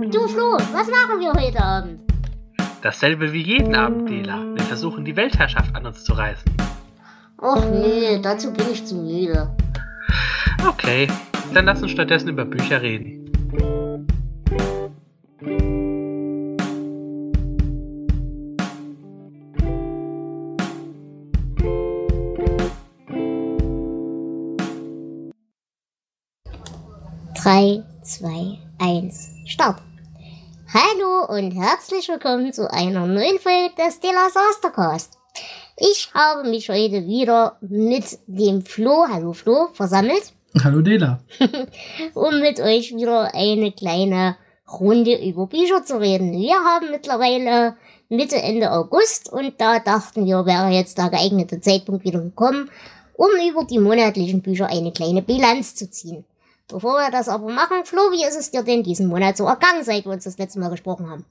Du Flo, was machen wir heute Abend? Dasselbe wie jeden Abend, Dela. Wir versuchen, die Weltherrschaft an uns zu reißen. Och nee, dazu bin ich zu müde. Okay, dann lass uns stattdessen über Bücher reden. Drei, zwei, eins, Start! Hallo und herzlich willkommen zu einer neuen Folge des Disastercast. Ich habe mich heute wieder mit dem Flo, hallo Flo, versammelt. Hallo Dela. Um mit euch wieder eine kleine Runde über Bücher zu reden. Wir haben mittlerweile Mitte, Ende August und da dachten wir, wäre jetzt der geeignete Zeitpunkt wieder gekommen, um über die monatlichen Bücher eine kleine Bilanz zu ziehen. Bevor wir das aber machen, Flo, wie ist es dir denn diesen Monat so ergangen, seit wir uns das letzte Mal gesprochen haben?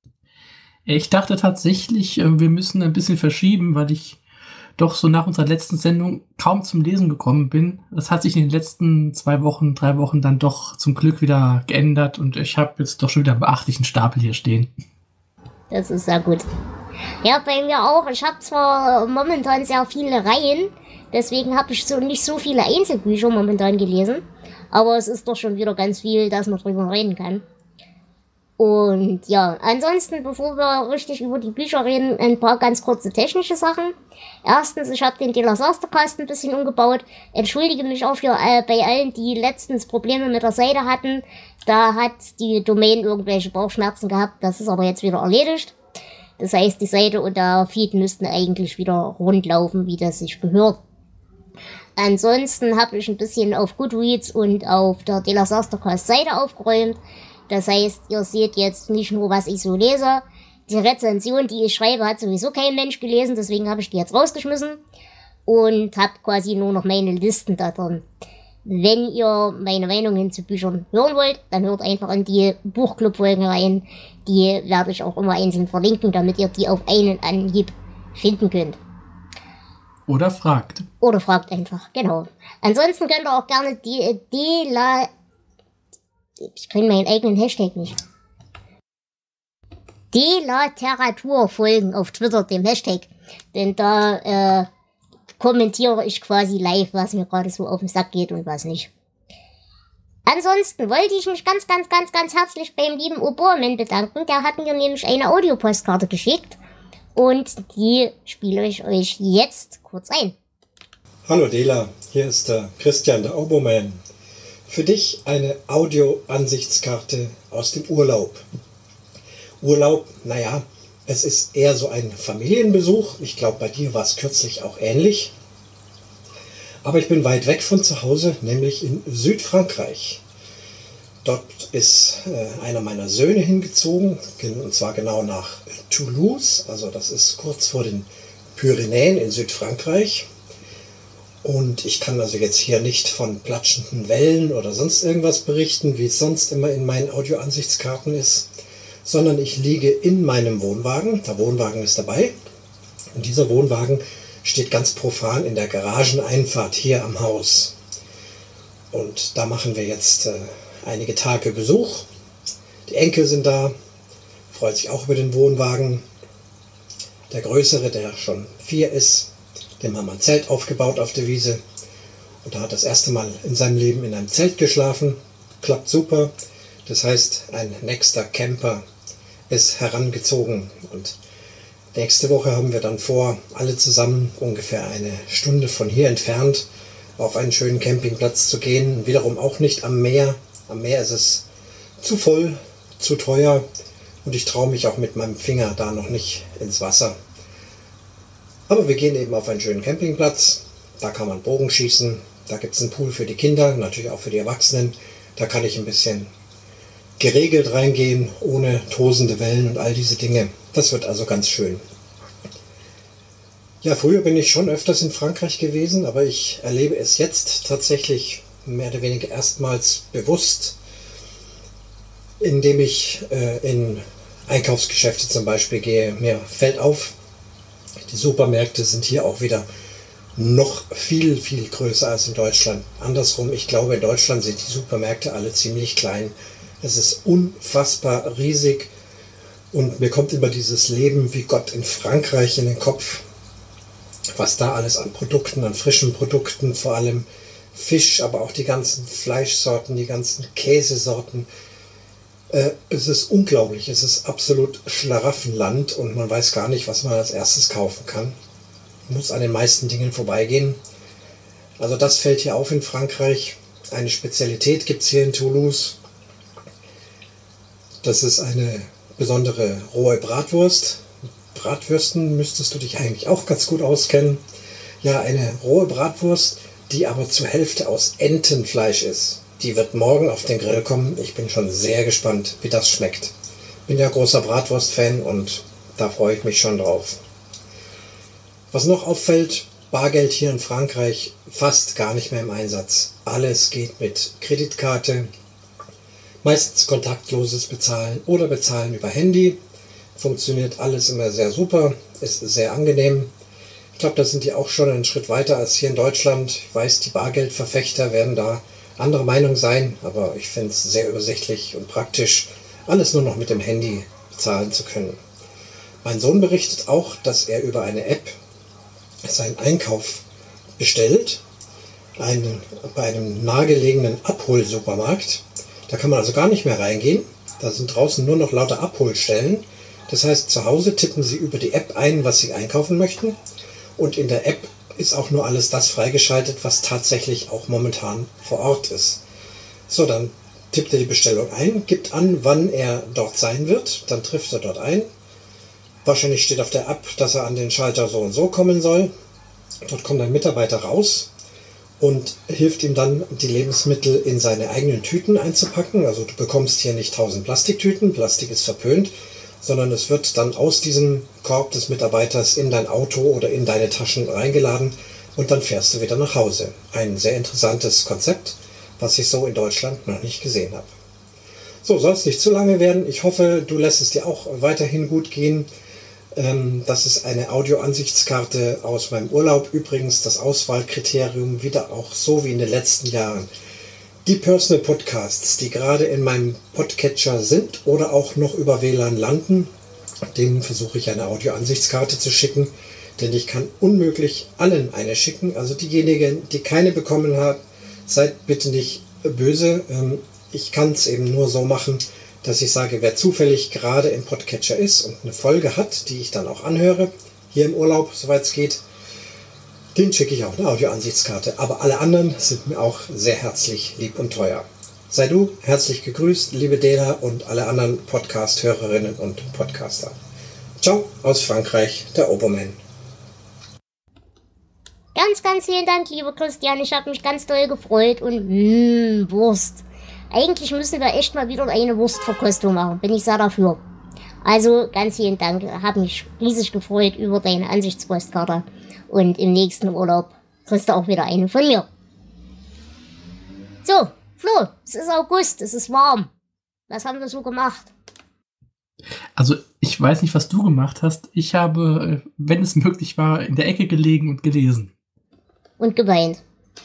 Ich dachte tatsächlich, wir müssen ein bisschen verschieben, weil ich doch so nach unserer letzten Sendung kaum zum Lesen gekommen bin. Das hat sich in den letzten 2 Wochen, 3 Wochen dann doch zum Glück wieder geändert und ich habe jetzt doch schon wieder einen beachtlichen Stapel hier stehen. Das ist sehr gut. Ja, bei mir auch. Ich habe zwar momentan sehr viele Reihen, deswegen habe ich nicht so viele Einzelbücher momentan gelesen. Aber es ist doch schon wieder ganz viel, dass man drüber reden kann. Und ja, ansonsten, bevor wir richtig über die Bücher reden, ein paar ganz kurze technische Sachen. Erstens, ich habe den Disastercast ein bisschen umgebaut. Entschuldige mich auch bei allen, die letztens Probleme mit der Seite hatten. Da hat die Domain irgendwelche Bauchschmerzen gehabt. Das ist aber jetzt wieder erledigt. Das heißt, die Seite und der Feed müssten eigentlich wieder rund laufen, wie das sich gehört. Ansonsten habe ich ein bisschen auf Goodreads und auf der Disastercast-Seite aufgeräumt. Das heißt, ihr seht jetzt nicht nur, was ich so lese. Die Rezension, die ich schreibe, hat sowieso kein Mensch gelesen, deswegen habe ich die jetzt rausgeschmissen und habe quasi nur noch meine Listen da drin. Wenn ihr meine Meinungen zu Büchern hören wollt, dann hört einfach in die Buchclub-Folgen rein. Die werde ich auch immer einzeln verlinken, damit ihr die auf einen Anhieb finden könnt. Oder fragt. Oder fragt einfach, genau. Ansonsten könnt ihr auch gerne ich kann meinen eigenen Hashtag nicht. Delateratur folgen auf Twitter, dem Hashtag. Denn da kommentiere ich quasi live, was mir gerade so auf den Sack geht und was nicht. Ansonsten wollte ich mich ganz herzlich beim lieben Obermann bedanken. Der hat mir nämlich eine Audiopostkarte geschickt. Und die spiele ich euch jetzt kurz ein. Hallo Dela, hier ist der Christian, der Obermann. Für dich eine Audio-Ansichtskarte aus dem Urlaub. Urlaub, naja, es ist eher so ein Familienbesuch. Ich glaube, bei dir war es kürzlich auch ähnlich. Aber ich bin weit weg von zu Hause, nämlich in Südfrankreich. Dort ist einer meiner Söhne hingezogen, und zwar genau nach Toulouse. Also das ist kurz vor den Pyrenäen in Südfrankreich. Und ich kann also jetzt hier nicht von platschenden Wellen oder sonst irgendwas berichten, wie es sonst immer in meinen Audioansichtskarten ist, sondern ich liege in meinem Wohnwagen. Der Wohnwagen ist dabei. Und dieser Wohnwagen steht ganz profan in der Garageneinfahrt hier am Haus. Und da machen wir jetzt einige Tage Besuch. Die Enkel sind da, freut sich auch über den Wohnwagen. Der Größere, der schon 4 ist, dem haben wir ein Zelt aufgebaut auf der Wiese. Und er hat das erste Mal in seinem Leben in einem Zelt geschlafen. Klappt super. Das heißt, ein nächster Camper ist herangezogen. Und nächste Woche haben wir dann vor, alle zusammen ungefähr eine Stunde von hier entfernt auf einen schönen Campingplatz zu gehen. Wiederum auch nicht am Meer. Am Meer ist es zu voll, zu teuer und ich traue mich auch mit meinem Finger da noch nicht ins Wasser. Aber wir gehen eben auf einen schönen Campingplatz, da kann man Bogen schießen, da gibt es einen Pool für die Kinder, natürlich auch für die Erwachsenen. Da kann ich ein bisschen geregelt reingehen, ohne tosende Wellen und all diese Dinge. Das wird also ganz schön. Ja, früher bin ich schon öfters in Frankreich gewesen, aber ich erlebe es jetzt tatsächlich mehr oder weniger erstmals bewusst, indem ich in Einkaufsgeschäfte zum Beispiel gehe. Mir fällt auf, die Supermärkte sind hier auch wieder noch viel größer als in Deutschland. Andersrum, ich glaube, in Deutschland sind die Supermärkte alle ziemlich klein. Es ist unfassbar riesig und mir kommt immer dieses Leben wie Gott in Frankreich in den Kopf, was da alles an Produkten, an frischen Produkten, vor allem Fisch, aber auch die ganzen Fleischsorten, die ganzen Käsesorten. Es ist unglaublich, es ist absolut Schlaraffenland und man weiß gar nicht, was man als erstes kaufen kann. Man muss an den meisten Dingen vorbeigehen. Also das fällt hier auf in Frankreich. Eine Spezialität gibt es hier in Toulouse. Das ist eine besondere rohe Bratwurst. Mit Bratwürsten müsstest du dich eigentlich auch ganz gut auskennen. Ja, eine rohe Bratwurst, die aber zur Hälfte aus Entenfleisch ist. Die wird morgen auf den Grill kommen. Ich bin schon sehr gespannt, wie das schmeckt. Bin ja großer Bratwurst-Fan und da freue ich mich schon drauf. Was noch auffällt, Bargeld hier in Frankreich fast gar nicht mehr im Einsatz. Alles geht mit Kreditkarte, meistens kontaktloses Bezahlen oder Bezahlen über Handy. Funktioniert alles immer sehr super, ist sehr angenehm. Ich glaube, da sind die auch schon einen Schritt weiter als hier in Deutschland. Ich weiß, die Bargeldverfechter werden da anderer Meinung sein, aber ich finde es sehr übersichtlich und praktisch, alles nur noch mit dem Handy bezahlen zu können. Mein Sohn berichtet auch, dass er über eine App seinen Einkauf bestellt, bei einem nahegelegenen Abholsupermarkt. Da kann man also gar nicht mehr reingehen. Da sind draußen nur noch lauter Abholstellen. Das heißt, zu Hause tippen Sie über die App ein, was Sie einkaufen möchten. Und in der App ist auch nur alles das freigeschaltet, was tatsächlich auch momentan vor Ort ist. So, dann tippt er die Bestellung ein, gibt an, wann er dort sein wird. Dann trifft er dort ein. Wahrscheinlich steht auf der App, dass er an den Schalter so und so kommen soll. Dort kommt ein Mitarbeiter raus und hilft ihm dann, die Lebensmittel in seine eigenen Tüten einzupacken. Also du bekommst hier nicht 1000 Plastiktüten, Plastik ist verpönt, sondern es wird dann aus diesem Korb des Mitarbeiters in dein Auto oder in deine Taschen reingeladen und dann fährst du wieder nach Hause. Ein sehr interessantes Konzept, was ich so in Deutschland noch nicht gesehen habe. So, soll es nicht zu lange werden. Ich hoffe, du lässt es dir auch weiterhin gut gehen. Das ist eine Audioansichtskarte aus meinem Urlaub. Übrigens das Auswahlkriterium wieder auch so wie in den letzten Jahren. Die Personal Podcasts, die gerade in meinem Podcatcher sind oder auch noch über WLAN landen, denen versuche ich eine Audioansichtskarte zu schicken, denn ich kann unmöglich allen eine schicken. Also diejenigen, die keine bekommen haben, seid bitte nicht böse. Ich kann es eben nur so machen, dass ich sage, wer zufällig gerade im Podcatcher ist und eine Folge hat, die ich dann auch anhöre, hier im Urlaub, soweit es geht, den schicke ich auch eine Audioansichtskarte. Aber alle anderen sind mir auch sehr herzlich lieb und teuer. Sei du herzlich gegrüßt, liebe Dela und alle anderen Podcast-Hörerinnen und Podcaster. Ciao aus Frankreich, der Oberman. Ganz, ganz vielen Dank, lieber Christian. Ich habe mich ganz doll gefreut und Wurst. Eigentlich müssen wir echt mal wieder eine Wurstverkostung machen. Bin ich sehr dafür. Also ganz vielen Dank. Habe mich riesig gefreut über deine Ansichtspostkarte. Und im nächsten Urlaub kriegst du auch wieder eine von mir. So, Flo, es ist August, es ist warm. Was haben wir so gemacht? Also ich weiß nicht, was du gemacht hast. Ich habe, wenn es möglich war, in der Ecke gelegen und gelesen. Und geweint.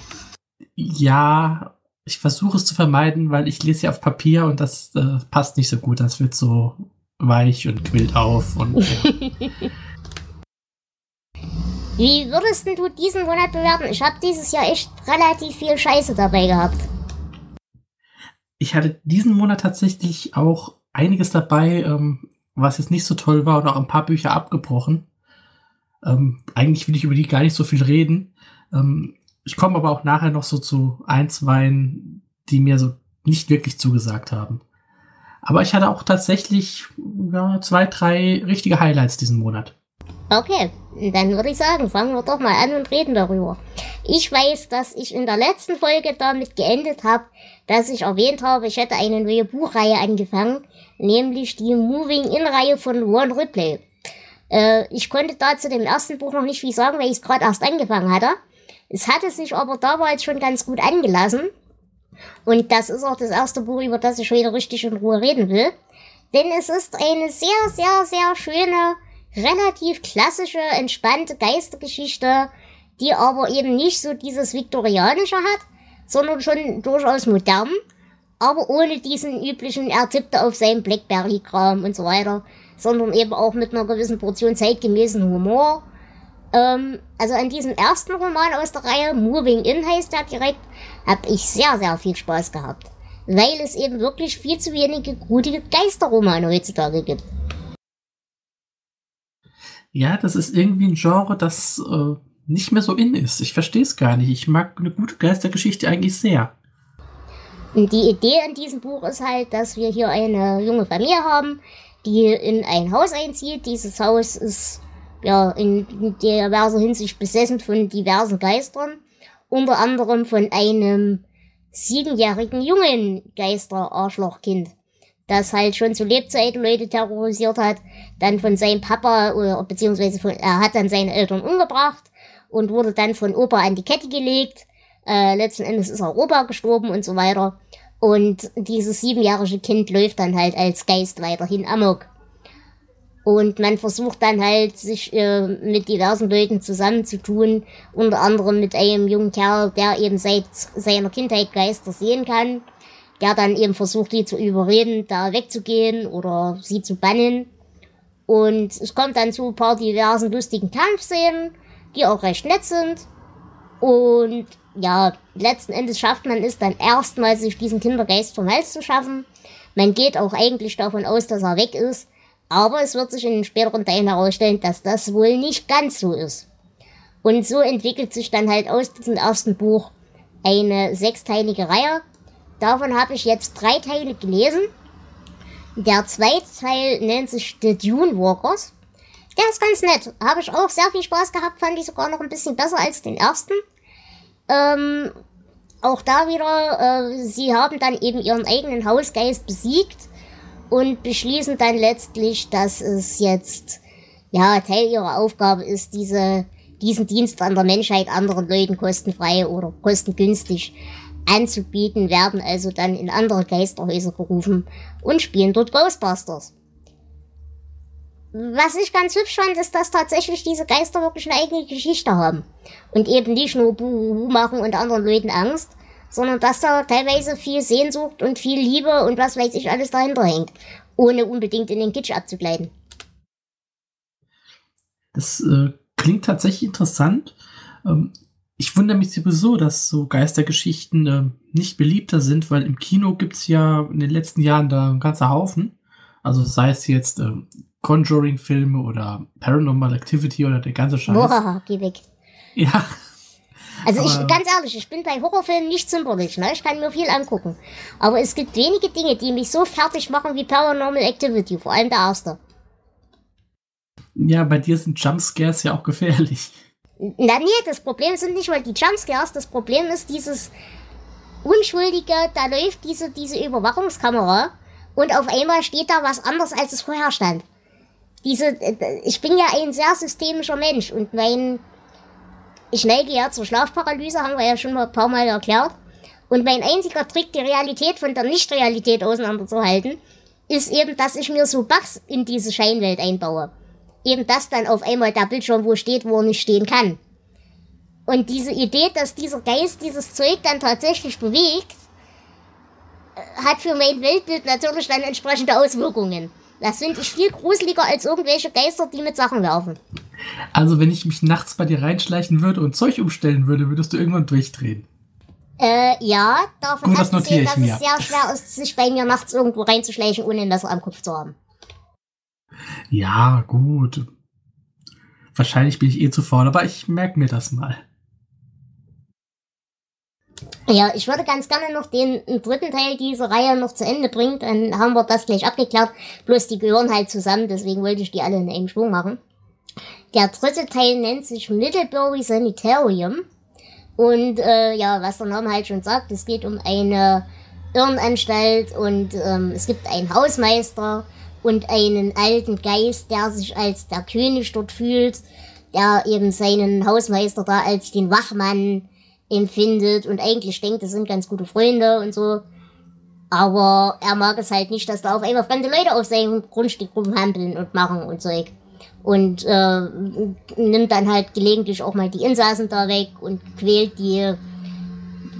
Ja, ich versuche es zu vermeiden, weil ich lese ja auf Papier und das passt nicht so gut. Das wird so weich und quillt auf. Und Wie würdest du diesen Monat bewerten? Ich habe dieses Jahr echt relativ viel Scheiße dabei gehabt. Ich hatte diesen Monat tatsächlich auch einiges dabei, was jetzt nicht so toll war und auch ein paar Bücher abgebrochen. Eigentlich will ich über die gar nicht so viel reden. Ich komme aber auch nachher noch so zu ein, zwei, die mir so nicht wirklich zugesagt haben. Aber ich hatte auch tatsächlich 2, 3 richtige Highlights diesen Monat. Okay, dann würde ich sagen, fangen wir doch mal an und reden darüber. Ich weiß, dass ich in der letzten Folge damit geendet habe, dass ich erwähnt habe, ich hätte eine neue Buchreihe angefangen, nämlich die Moving-In-Reihe von Ron Ripley. Ich konnte da zu dem ersten Buch noch nicht viel sagen, weil ich es gerade erst angefangen hatte. Es hatte sich aber damals schon ganz gut angelassen. Und das ist auch das erste Buch, über das ich heute richtig in Ruhe reden will. Denn es ist eine sehr, sehr, sehr schöne, relativ klassische, entspannte Geistergeschichte, die aber eben nicht so dieses Viktorianische hat, sondern schon durchaus modern. aber ohne diesen üblichen, er tippte auf seinen Blackberry-Kram und so weiter, sondern eben auch mit einer gewissen Portion zeitgemäßen Humor. Also an diesem ersten Roman aus der Reihe, Moving In heißt der direkt, habe ich sehr, sehr viel Spaß gehabt. Weil es eben wirklich viel zu wenige grudige Geisterromane heutzutage gibt. Ja, das ist irgendwie ein Genre, das nicht mehr so in ist. Ich verstehe es gar nicht. Ich mag eine gute Geistergeschichte eigentlich sehr. Und die Idee in diesem Buch ist halt, dass wir hier eine junge Familie haben, die in ein Haus einzieht. Dieses Haus ist ja in diverser Hinsicht besessen von diversen Geistern. Unter anderem von einem 7-jährigen jungen Geister-Arschlochkind, das halt schon zu Lebzeiten Leute terrorisiert hat, dann von seinem Papa, oder beziehungsweise er hat dann seine Eltern umgebracht und wurde dann von Opa an die Kette gelegt. Letzten Endes ist auch Opa gestorben und so weiter. Und dieses 7-jährige Kind läuft dann halt als Geist weiterhin amok. Und man versucht dann halt, sich mit diversen Leuten zusammenzutun, unter anderem mit einem jungen Kerl, der eben seit seiner Kindheit Geister sehen kann, der dann eben versucht, die zu überreden, da wegzugehen oder sie zu bannen. Und es kommt dann zu ein paar diversen lustigen Kampfszenen, die auch recht nett sind. Und ja, letzten Endes schafft man es dann erstmal, sich diesen Kindergeist vom Hals zu schaffen. Man geht auch eigentlich davon aus, dass er weg ist. Aber es wird sich in den späteren Teilen herausstellen, dass das wohl nicht ganz so ist. Und so entwickelt sich dann halt aus diesem ersten Buch eine 6-teilige Reihe. Davon habe ich jetzt 3 Teile gelesen. Der zweite Teil nennt sich The Dune Walkers. Der ist ganz nett. Habe ich auch sehr viel Spaß gehabt, fand ich sogar noch ein bisschen besser als den ersten. Auch da wieder, sie haben dann eben ihren eigenen Hausgeist besiegt und beschließen dann letztlich, dass es jetzt ja Teil ihrer Aufgabe ist, diesen Dienst an der Menschheit anderen Leuten kostenfrei oder kostengünstig anzubieten, werden also dann in andere Geisterhäuser gerufen und spielen dort Ghostbusters. Was ich ganz hübsch fand, ist, dass tatsächlich diese Geister wirklich eine eigene Geschichte haben und eben nicht nur Buhu machen und anderen Leuten Angst, sondern dass da teilweise viel Sehnsucht und viel Liebe und was weiß ich alles dahinter hängt, ohne unbedingt in den Kitsch abzugleiten. Das klingt tatsächlich interessant. Ich wundere mich sowieso, dass so Geistergeschichten nicht beliebter sind, weil im Kino gibt's ja in den letzten Jahren da einen ganzen Haufen. Also sei es jetzt Conjuring-Filme oder Paranormal Activity oder der ganze Scheiß. Boah, geh weg. Ja. Also ganz ehrlich, ich bin bei Horrorfilmen nicht zimperlich, ne? Ich kann mir viel angucken. Aber es gibt wenige Dinge, die mich so fertig machen wie Paranormal Activity, vor allem der erste. Ja, bei dir sind Jumpscares ja auch gefährlich. Na nee, das Problem sind nicht mal die Jumpscares, das Problem ist dieses Unschuldige, da läuft diese Überwachungskamera und auf einmal steht da was anderes, als es vorher stand. Ich bin ja ein sehr systemischer Mensch und ich neige ja zur Schlafparalyse, haben wir ja schon mal ein paar Mal erklärt. Und mein einziger Trick, die Realität von der Nicht-Realität auseinanderzuhalten, ist eben, dass ich mir so Bugs in diese Scheinwelt einbaue. Eben, dass dann auf einmal der Bildschirm wo steht, wo er nicht stehen kann. Und diese Idee, dass dieser Geist dieses Zeug dann tatsächlich bewegt, hat für mein Weltbild natürlich dann entsprechende Auswirkungen. Das finde ich viel gruseliger als irgendwelche Geister, die mit Sachen werfen. Also wenn ich mich nachts bei dir reinschleichen würde und Zeug umstellen würde, würdest du irgendwann durchdrehen. Ja, davon Gut, abgesehen, dass es sehr schwer ist, sich bei mir nachts irgendwo reinzuschleichen, ohne ein Messer am Kopf zu haben. Ja, gut. Wahrscheinlich bin ich zu faul, aber ich merke mir das mal. Ja, ich würde ganz gerne noch den dritten Teil dieser Reihe noch zu Ende bringen, dann haben wir das gleich abgeklärt. Bloß die gehören halt zusammen, deswegen wollte ich die alle in einem Schwung machen. Der dritte Teil nennt sich Middlebury Sanitarium. Und ja, was der Name halt schon sagt, es geht um eine Irrenanstalt und es gibt einen Hausmeister und einen alten Geist, der sich als der König dort fühlt, der eben seinen Hausmeister da als den Wachmann empfindet und eigentlich denkt, das sind ganz gute Freunde und so. Aber er mag es halt nicht, dass da auf einmal fremde Leute auf seinem Grundstück rumhampeln und machen und Zeug. Und nimmt dann halt gelegentlich auch mal die Insassen da weg und quält die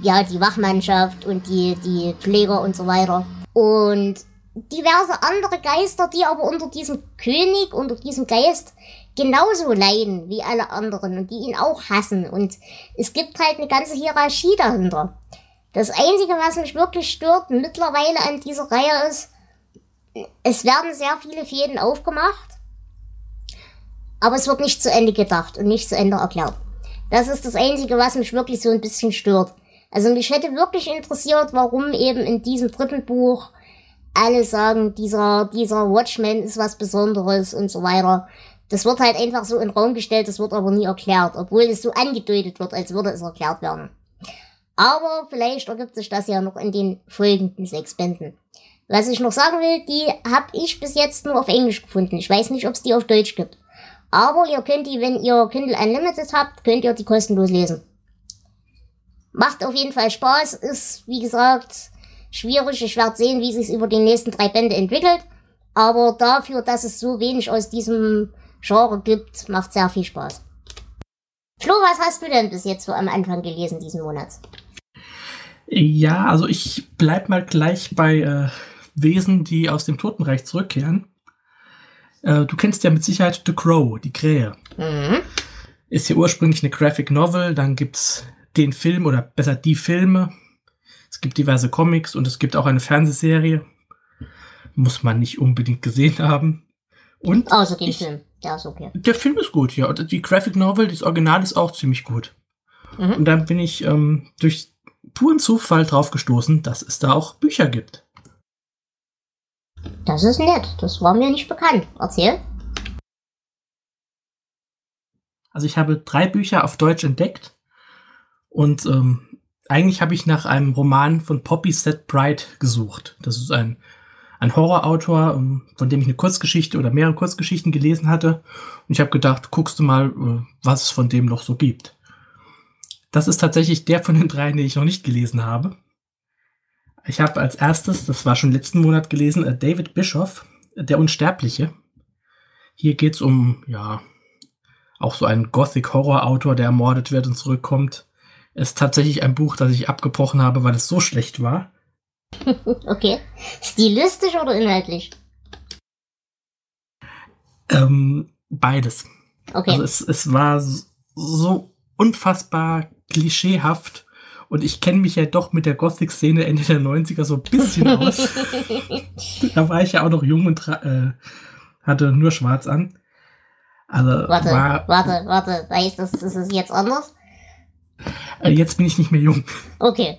ja, die Wachmannschaft und die Pfleger und so weiter. Und diverse andere Geister, die aber unter diesem König, unter diesem Geist genauso leiden wie alle anderen und die ihn auch hassen. Und es gibt halt eine ganze Hierarchie dahinter. Das Einzige, was mich wirklich stört mittlerweile an dieser Reihe ist, es werden sehr viele Fäden aufgemacht, aber es wird nicht zu Ende gedacht und nicht zu Ende erklärt. Das ist das Einzige, was mich wirklich so ein bisschen stört. Also mich hätte wirklich interessiert, warum eben in diesem 3. Buch alle sagen, dieser Watchman ist was Besonderes und so weiter. Das wird halt einfach so in den Raum gestellt, das wird aber nie erklärt, obwohl es so angedeutet wird, als würde es erklärt werden. Aber vielleicht ergibt sich das ja noch in den folgenden 6 Bänden. Was ich noch sagen will, die habe ich bis jetzt nur auf Englisch gefunden. Ich weiß nicht, ob es die auf Deutsch gibt. Aber ihr könnt die, wenn ihr Kindle Unlimited habt, könnt ihr die kostenlos lesen. Macht auf jeden Fall Spaß, ist, wie gesagt, schwierig. Ich werde sehen, wie sich über die nächsten 3 Bände entwickelt. Aber dafür, dass es so wenig aus diesem Genre gibt, macht sehr viel Spaß. Flo, was hast du denn bis jetzt so am Anfang gelesen diesen Monats? Ja, also ich bleib mal gleich bei Wesen, die aus dem Totenreich zurückkehren. Du kennst ja mit Sicherheit The Crow, die Krähe. Mhm. Ist ja ursprünglich eine Graphic Novel, dann gibt's den Film oder besser die Filme. Es gibt diverse Comics und es gibt auch eine Fernsehserie. Muss man nicht unbedingt gesehen haben. Und außer den Film, der ist okay. Der Film ist gut, ja. Und die Graphic Novel, das Original ist auch ziemlich gut. Mhm. Und dann bin ich durch puren Zufall drauf gestoßen, dass es da auch Bücher gibt. Das ist nett, das war mir nicht bekannt. Erzähl. Also ich habe 3 Bücher auf Deutsch entdeckt und eigentlich habe ich nach einem Roman von Poppy Set Bride gesucht. Das ist ein Horrorautor, von dem ich eine Kurzgeschichte oder mehrere Kurzgeschichten gelesen hatte. Und ich habe gedacht, guckst du mal, was es von dem noch so gibt. Das ist tatsächlich der von den 3, den ich noch nicht gelesen habe. Ich habe als erstes, das war schon letzten Monat gelesen, David Bischoff, Der Unsterbliche. Hier geht's um, ja, auch so einen Gothic-Horror-Autor, der ermordet wird und zurückkommt. Es ist tatsächlich ein Buch, das ich abgebrochen habe, weil es so schlecht war. Okay. Stilistisch oder inhaltlich? Beides. Okay. Also es war so unfassbar klischeehaft und ich kenne mich ja doch mit der Gothic-Szene Ende der 90er so ein bisschen aus. Da war ich ja auch noch jung und hatte nur schwarz an. Also warte. Heißt das, ist es jetzt anders? Jetzt bin ich nicht mehr jung. Okay.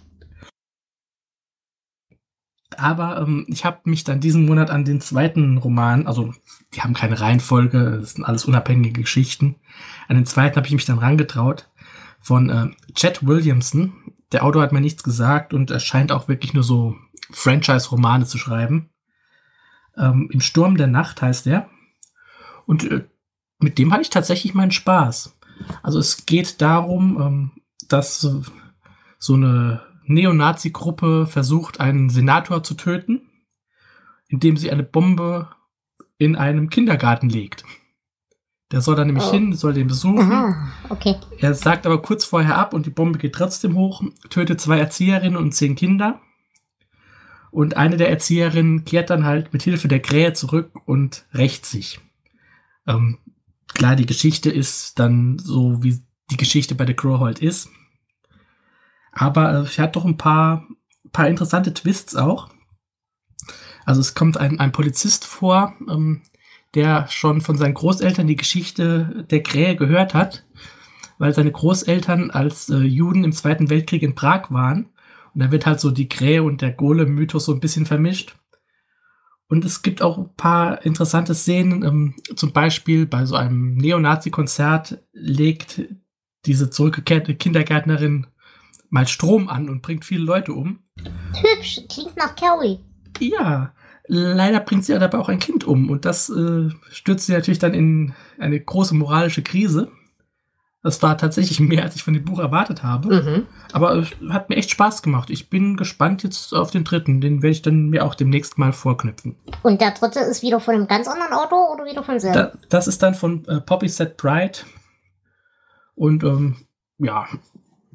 Aber ich habe mich dann diesen Monat an den 2. Roman, also die haben keine Reihenfolge, das sind alles unabhängige Geschichten. An den 2. habe ich mich dann rangetraut von Chet Williamson. Der Autor hat mir nichts gesagt und er scheint auch wirklich nur so Franchise-Romane zu schreiben. Im Sturm der Nacht heißt er. Und mit dem hatte ich tatsächlich meinen Spaß. Also es geht darum, dass so eine Neonazi-Gruppe versucht, einen Senator zu töten, indem sie eine Bombe in einem Kindergarten legt. Der soll da nämlich hin, soll den besuchen. Aha, okay. Er sagt aber kurz vorher ab und die Bombe geht trotzdem hoch, tötet 2 Erzieherinnen und 10 Kinder. Und eine der Erzieherinnen kehrt dann halt mit Hilfe der Krähe zurück und rächt sich. Klar, die Geschichte ist dann so, wie die Geschichte bei The Crow halt ist. Aber es hat doch ein paar interessante Twists auch. Also es kommt ein Polizist vor, der schon von seinen Großeltern die Geschichte der Krähe gehört hat, weil seine Großeltern als Juden im 2. Weltkrieg in Prag waren. Und da wird halt so die Krähe und der Golem-Mythos so ein bisschen vermischt. Und es gibt auch ein paar interessante Szenen. Zum Beispiel bei so einem Neonazi-Konzert legt diese zurückgekehrte Kindergärtnerin mal Strom an und bringt viele Leute um. Hübsch, klingt nach Carrie. Ja, leider bringt sie ja dabei auch ein Kind um. Und das stürzt sie natürlich dann in eine große moralische Krise. Das war tatsächlich mehr, als ich von dem Buch erwartet habe. Mhm. Aber es hat mir echt Spaß gemacht. Ich bin gespannt jetzt auf den 3. Den werde ich dann mir auch demnächst mal vorknüpfen. Und der 3. ist wieder von einem ganz anderen Autor oder wieder von selber? Das ist dann von Poppy Set Bride. Und ja,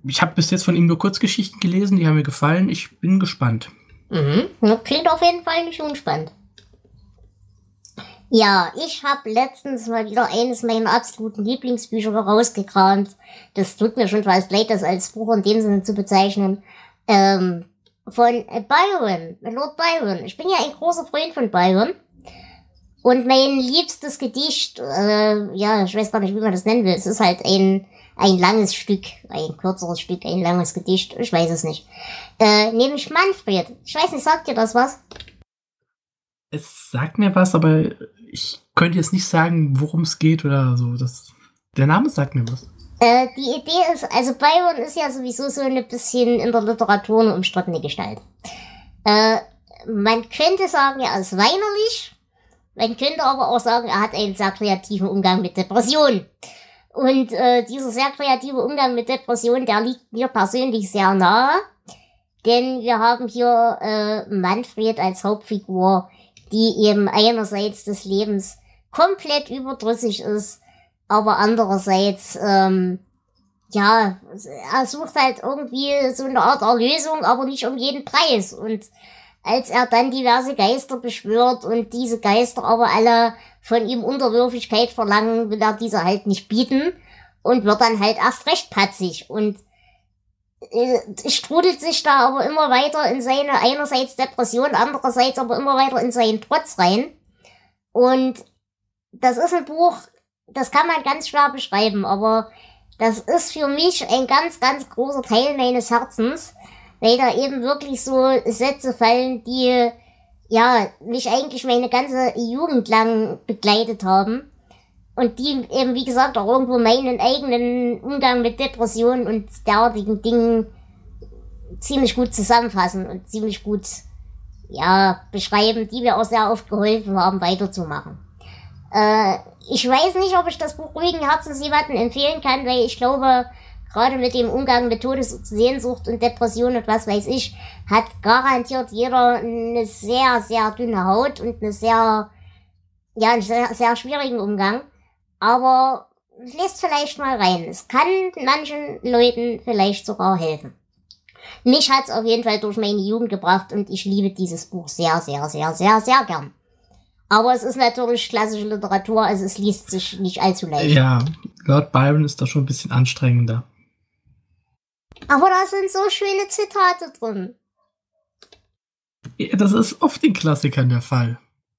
Ich habe bis jetzt von ihm nur Kurzgeschichten gelesen, die haben mir gefallen. Ich bin gespannt. Klingt auf jeden Fall nicht unspannend. Ja, ich habe letztens mal wieder eines meiner absoluten Lieblingsbücher rausgekramt. Das tut mir schon fast leid, das als Buch in dem Sinne zu bezeichnen. Von Byron, Lord Byron. Ich bin ja ein großer Freund von Byron. Und mein liebstes Gedicht, ich weiß gar nicht, wie man das nennen will. Es ist halt ein langes Stück, ein kürzeres Stück, ein langes Gedicht. Ich weiß es nicht. Nämlich Manfred. Ich weiß nicht, sagt dir das was? Es sagt mir was, aber ich könnte jetzt nicht sagen, worum es geht oder so. Der Name sagt mir was. Die Idee ist, also Byron ist ja sowieso so ein bisschen in der Literatur eine umstrittene Gestalt. Man könnte sagen, er ist weinerlich. Man könnte aber auch sagen, er hat einen sehr kreativen Umgang mit Depressionen. Und dieser sehr kreative Umgang mit Depressionen, der liegt mir persönlich sehr nahe. Denn wir haben hier Manfred als Hauptfigur, die eben einerseits des Lebens komplett überdrüssig ist, aber andererseits, er sucht halt irgendwie so eine Art Erlösung, aber nicht um jeden Preis. Und als er dann diverse Geister beschwört und diese Geister aber alle von ihm Unterwürfigkeit verlangen, will er diese halt nicht bieten und wird dann halt erst recht patzig und strudelt sich da aber immer weiter in seine einerseits Depression, andererseits aber immer weiter in seinen Trotz rein. Und das ist ein Buch, das kann man ganz schwer beschreiben, aber das ist für mich ein ganz, ganz großer Teil meines Herzens, weil da eben wirklich so Sätze fallen, die mich eigentlich meine ganze Jugend lang begleitet haben. Und die eben, wie gesagt, auch irgendwo meinen eigenen Umgang mit Depressionen und derartigen Dingen ziemlich gut zusammenfassen und ziemlich gut, beschreiben, die mir auch sehr oft geholfen haben, weiterzumachen. Ich weiß nicht, ob ich das Buch ruhigen Herzens jemandem empfehlen kann, weil ich glaube, gerade mit dem Umgang mit Todessehnsucht und Depression und was weiß ich, hat garantiert jeder eine sehr, sehr dünne Haut und einen sehr, sehr schwierigen Umgang. Aber lest vielleicht mal rein. Es kann manchen Leuten vielleicht sogar helfen. Mich hat's auf jeden Fall durch meine Jugend gebracht und ich liebe dieses Buch sehr, sehr, sehr, sehr, sehr gern. Aber es ist natürlich klassische Literatur, also es liest sich nicht allzu leicht. Ja, Lord Byron ist da schon ein bisschen anstrengender. Aber da sind so schöne Zitate drin. Ja, das ist oft in Klassikern der Fall.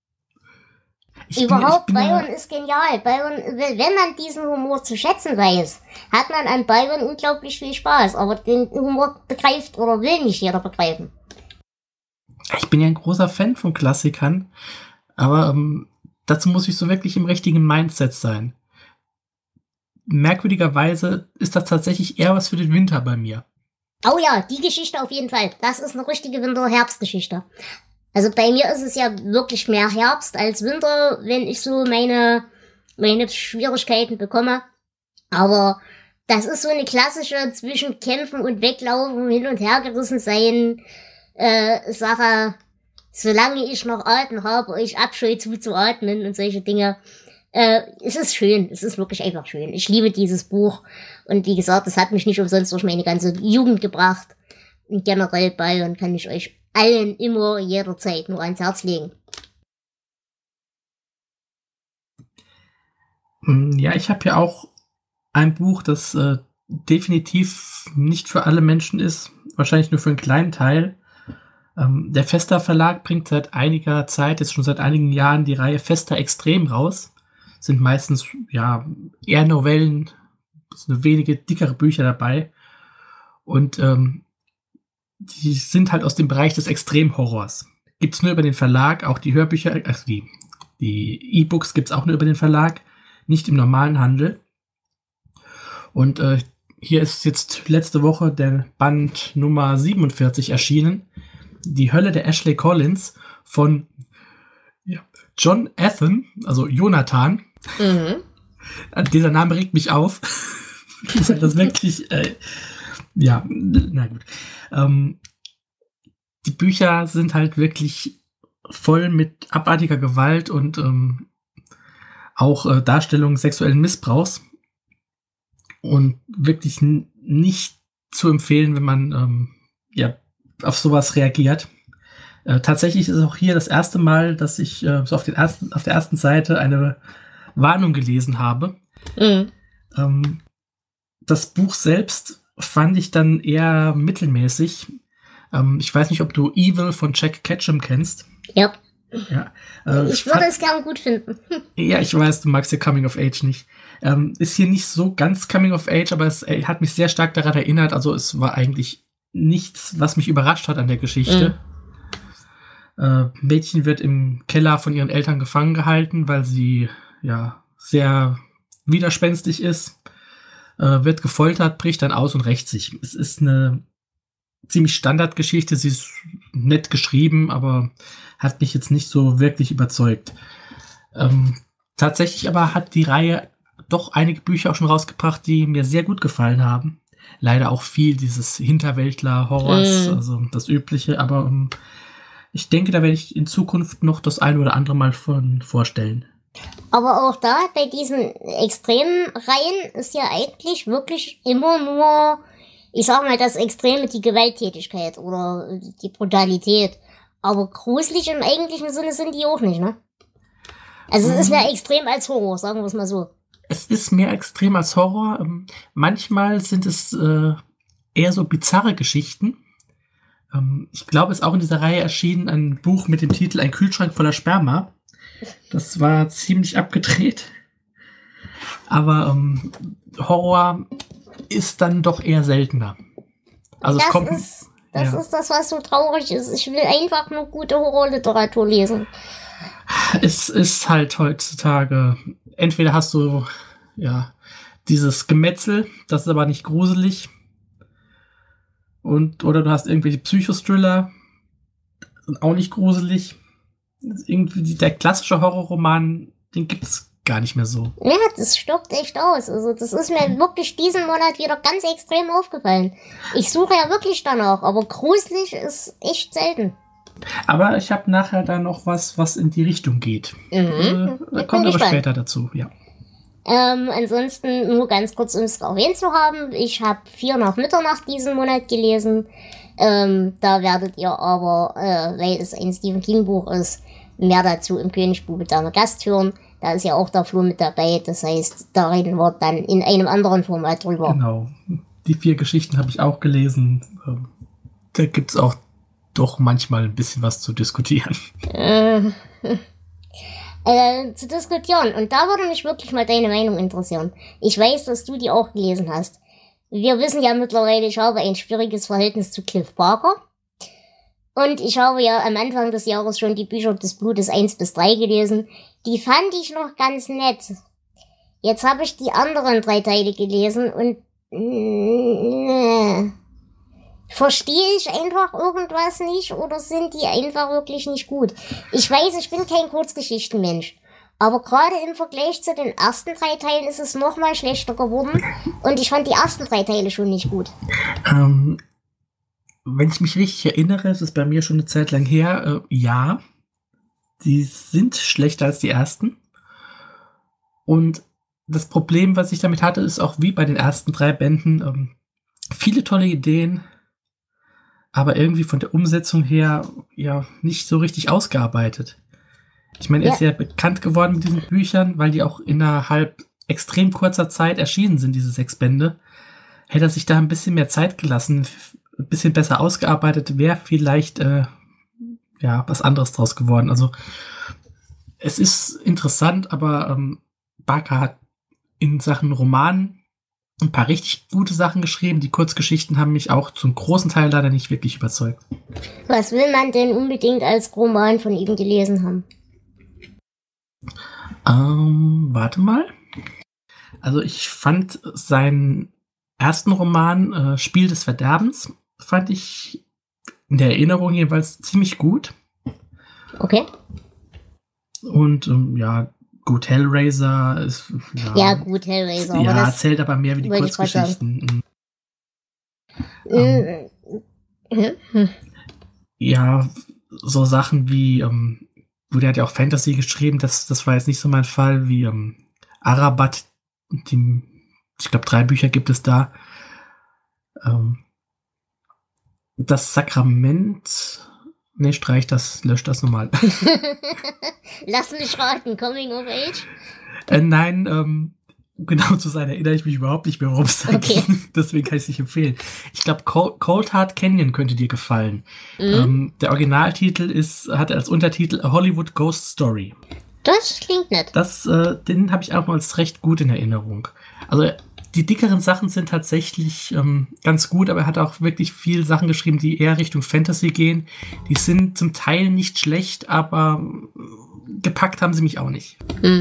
Byron ist genial. Byron, wenn man diesen Humor zu schätzen weiß, hat man an Byron unglaublich viel Spaß. Aber den Humor begreift oder will nicht jeder begreifen. Ich bin ja ein großer Fan von Klassikern, aber dazu muss ich so wirklich im richtigen Mindset sein. Merkwürdigerweise ist das tatsächlich eher was für den Winter bei mir. Oh ja, die Geschichte auf jeden Fall. Das ist eine richtige Winter-Herbst-Geschichte. Also bei mir ist es ja wirklich mehr Herbst als Winter, wenn ich so meine Schwierigkeiten bekomme. Aber das ist so eine klassische zwischen Kämpfen und Weglaufen, hin und her gerissen sein Sache. Solange ich noch Atem habe, ich Abscheu zuzuatmen und solche Dinge. Es ist schön, es ist wirklich einfach schön. Ich liebe dieses Buch und wie gesagt, es hat mich nicht umsonst durch meine ganze Jugend gebracht. Und generell Byron kann ich euch allen immer jederzeit nur ans Herz legen. Ja, ich habe ja auch ein Buch, das definitiv nicht für alle Menschen ist, wahrscheinlich nur für einen kleinen Teil. Der Vesta Verlag bringt seit einiger Zeit, jetzt schon seit einigen Jahren, die Reihe Vesta Extrem raus. Sind meistens eher Novellen, sind wenige dickere Bücher dabei. Und die sind halt aus dem Bereich des Extremhorrors. Gibt's nur über den Verlag, auch die Hörbücher, also die E-Books gibt's auch nur über den Verlag, nicht im normalen Handel. Und hier ist jetzt letzte Woche der Band Nummer 47 erschienen. Die Hölle der Ashley Collins von John Athan, also Jonathan. Mhm. Dieser Name regt mich auf. Das wirklich, na gut. Die Bücher sind halt wirklich voll mit abartiger Gewalt und auch Darstellung sexuellen Missbrauchs und wirklich nicht zu empfehlen, wenn man ja auf sowas reagiert. Tatsächlich ist es auch hier das erste Mal, dass ich so auf der ersten Seite eine Warnung gelesen habe. Das Buch selbst fand ich dann eher mittelmäßig. Ich weiß nicht, ob du Evil von Jack Ketchum kennst. Ja. Ja, ich würde es gern gut finden. Ja, ich weiß, du magst ja Coming of Age nicht. Ist hier nicht so ganz Coming of Age, aber es hat mich sehr stark daran erinnert. Also es war eigentlich nichts, was mich überrascht hat an der Geschichte. Mädchen wird im Keller von ihren Eltern gefangen gehalten, weil sie ja sehr widerspenstig ist. Wird gefoltert, bricht dann aus und rächt sich. Es ist eine ziemlich Standardgeschichte. Sie ist nett geschrieben, aber hat mich jetzt nicht so wirklich überzeugt. Tatsächlich aber hat die Reihe doch einige Bücher auch schon rausgebracht, die mir sehr gut gefallen haben. Leider auch viel dieses Hinterwäldler-Horrors, also das Übliche, aber ich denke, da werde ich in Zukunft noch das eine oder andere mal von vorstellen. Aber auch da, bei diesen extremen Reihen, ist ja eigentlich wirklich immer nur, ich sag mal, das Extreme, die Gewalttätigkeit oder die Brutalität. Aber gruselig im eigentlichen Sinne sind die auch nicht, ne? Also es ist mehr extrem als Horror, sagen wir es mal so. Es ist mehr extrem als Horror. Manchmal sind es eher so bizarre Geschichten. Ich glaube, es ist auch in dieser Reihe erschienen ein Buch mit dem Titel Ein Kühlschrank voller Sperma. Das war ziemlich abgedreht. Aber Horror ist dann doch eher seltener. Also Das ist das, was so traurig ist. Ich will einfach nur gute Horrorliteratur lesen. Es ist halt heutzutage, entweder hast du ja dieses Gemetzel, das ist aber nicht gruselig, oder du hast irgendwelche Psychothriller, sind auch nicht gruselig. Irgendwie der klassische Horrorroman, den gibt's gar nicht mehr so. Ja, das stockt echt aus. Also das ist mir wirklich diesen Monat wieder ganz extrem aufgefallen. Ich suche ja wirklich danach, aber gruselig ist echt selten. Aber ich habe nachher da noch was in die Richtung geht. Da kommt aber später dazu, ja. Ansonsten nur ganz kurz, um es erwähnt zu haben, ich habe 4 nach Mitternacht diesen Monat gelesen. Da werdet ihr aber, weil es ein Stephen King Buch ist, mehr dazu im Königsbube Dame Gast hören. Da ist ja auch der Flo mit dabei, das heißt, da reden wir dann in einem anderen Format drüber. Genau, die 4 Geschichten habe ich auch gelesen. Da gibt's auch doch manchmal ein bisschen was zu diskutieren. Zu diskutieren. Und da würde mich wirklich mal deine Meinung interessieren. Ich weiß, dass du die auch gelesen hast. Wir wissen ja mittlerweile, ich habe ein schwieriges Verhältnis zu Clive Barker. Und ich habe ja am Anfang des Jahres schon die Bücher des Blutes 1 bis 3 gelesen. Die fand ich noch ganz nett. Jetzt habe ich die anderen 3 Teile gelesen und verstehe ich einfach irgendwas nicht oder sind die einfach wirklich nicht gut? Ich weiß, ich bin kein Kurzgeschichtenmensch. Aber gerade im Vergleich zu den ersten 3 Teilen ist es noch mal schlechter geworden. Und ich fand die ersten 3 Teile schon nicht gut. Wenn ich mich richtig erinnere, ist es bei mir schon eine Zeit lang her, ja, die sind schlechter als die ersten. Und das Problem, was ich damit hatte, ist auch wie bei den ersten 3 Bänden, viele tolle Ideen, aber irgendwie von der Umsetzung her ja nicht so richtig ausgearbeitet. Ich meine, er ist ja bekannt geworden mit diesen Büchern, weil die auch innerhalb extrem kurzer Zeit erschienen sind, diese 6 Bände. Hätte er sich da ein bisschen mehr Zeit gelassen, ein bisschen besser ausgearbeitet, wäre vielleicht was anderes draus geworden. Also es ist interessant, aber Barker hat in Sachen Roman ein paar richtig gute Sachen geschrieben. Die Kurzgeschichten haben mich auch zum großen Teil leider nicht wirklich überzeugt. Was will man denn unbedingt als Roman von ihm gelesen haben? Warte mal. Also ich fand seinen ersten Roman, Spiel des Verderbens, fand ich in der Erinnerung jeweils ziemlich gut. Okay. Und gut, Hellraiser ist... Ja, gut, Hellraiser. Ja, aber zählt aber mehr wie die Kurzgeschichten. Ja, so Sachen wie... der hat ja auch Fantasy geschrieben, das war jetzt nicht so mein Fall, wie Arabat. Ich glaube, 3 Bücher gibt es da. Das Sakrament. Nee, streich das, lösch das nochmal. Lass mich raten, Coming of Age? Nein, genau zu sein erinnere ich mich überhaupt nicht mehr, worum es da Okay. ging. Deswegen kann ich es nicht empfehlen. Ich glaube, Cold Hard Canyon könnte dir gefallen. Der Originaltitel hat als Untertitel A Hollywood Ghost Story. Das klingt nett. Den habe ich auch mal als recht gut in Erinnerung. Also die dickeren Sachen sind tatsächlich ganz gut, aber er hat auch wirklich viel Sachen geschrieben, die eher Richtung Fantasy gehen. Die sind zum Teil nicht schlecht, aber gepackt haben sie mich auch nicht.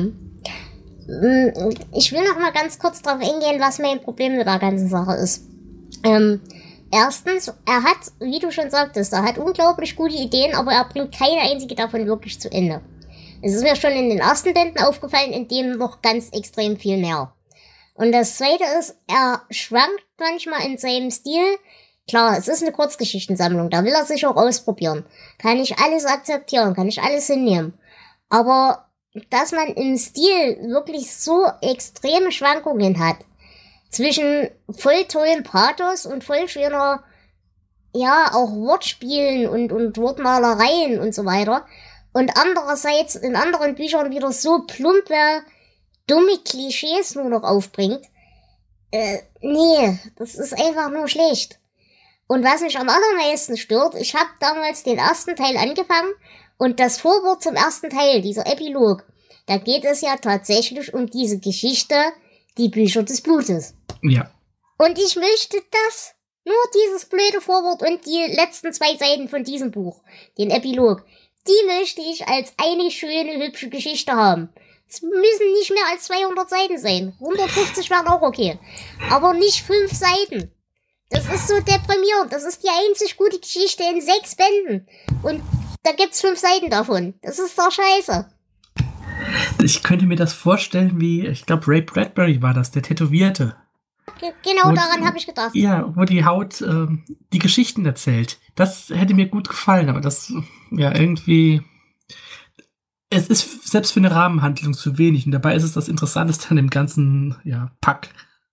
Ich will noch mal ganz kurz darauf eingehen, was mein Problem mit der ganzen Sache ist. Erstens, er hat, wie du schon sagtest, er hat unglaublich gute Ideen, aber er bringt keine einzige davon wirklich zu Ende. Es ist mir schon in den ersten Bänden aufgefallen, in dem noch ganz extrem viel mehr. Und das Zweite ist, er schwankt manchmal in seinem Stil. Klar, es ist eine Kurzgeschichtensammlung, da will er sich auch ausprobieren. Kann ich alles akzeptieren, kann ich alles hinnehmen. Aber dass man im Stil wirklich so extreme Schwankungen hat, zwischen voll tollem Pathos und voll schöner, ja, auch Wortspielen und Wortmalereien und so weiter, und andererseits in anderen Büchern wieder so plumpe, dumme Klischees nur noch aufbringt. Nee, das ist einfach nur schlecht. Und was mich am allermeisten stört, ich habe damals den ersten Teil angefangen und das Vorwort zum ersten Teil, dieser Epilog, da geht es ja tatsächlich um diese Geschichte, die Bücher des Blutes. Ja. Und ich möchte das, nur dieses blöde Vorwort und die letzten 2 Seiten von diesem Buch, den Epilog, die möchte ich als eine schöne, hübsche Geschichte haben. Es müssen nicht mehr als 200 Seiten sein. 150 wären auch okay. Aber nicht 5 Seiten. Das ist so deprimierend. Das ist die einzig gute Geschichte in 6 Bänden. Und da gibt's 5 Seiten davon. Das ist doch scheiße. Ich könnte mir das vorstellen wie, ich glaube, Ray Bradbury war das, der Tätowierte. Genau daran habe ich gedacht. Ja, wo die Haut die Geschichten erzählt. Das hätte mir gut gefallen, aber das, ja, irgendwie, es ist selbst für eine Rahmenhandlung zu wenig und dabei ist es das Interessanteste an dem ganzen, ja, Pack.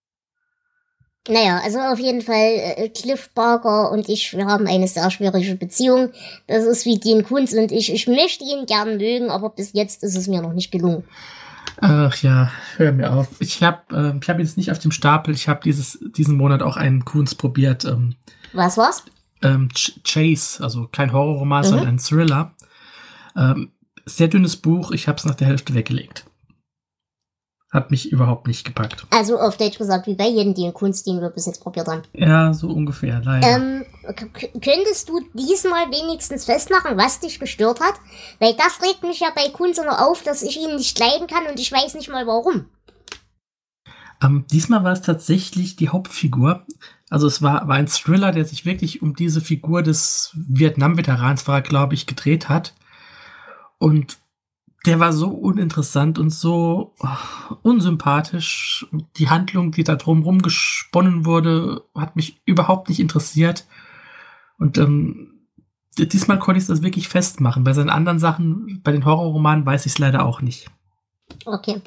Naja, also auf jeden Fall, Cliff Barker und ich, wir haben eine sehr schwierige Beziehung. Das ist wie Dean Koontz und ich. Ich möchte ihn gern mögen, aber bis jetzt ist es mir noch nicht gelungen. Ach ja, hör mir auf. Ich hab jetzt nicht auf dem Stapel, ich habe diesen Monat auch einen Koontz probiert. Was war's? Chase, also kein Horrorroman, sondern ein Thriller. Sehr dünnes Buch, ich habe es nach der Hälfte weggelegt. Hat mich überhaupt nicht gepackt. Also auf Deutsch gesagt, wie bei jedem Dean Koontz, den wir bis jetzt probiert haben. Ja, so ungefähr, leider. Könntest du diesmal wenigstens festmachen, was dich gestört hat? Weil das regt mich ja bei Koontz immer auf, dass ich ihn nicht leiden kann und ich weiß nicht mal warum. Diesmal war es tatsächlich die Hauptfigur. Also es war ein Thriller, der sich wirklich um diese Figur des Vietnam-Veterans, glaube ich, gedreht hat. Und der war so uninteressant und so unsympathisch. Die Handlung, die da drumherum gesponnen wurde, hat mich überhaupt nicht interessiert. Und diesmal konnte ich das wirklich festmachen. Bei seinen anderen Sachen, bei den Horrorromanen, weiß ich es leider auch nicht. Okay.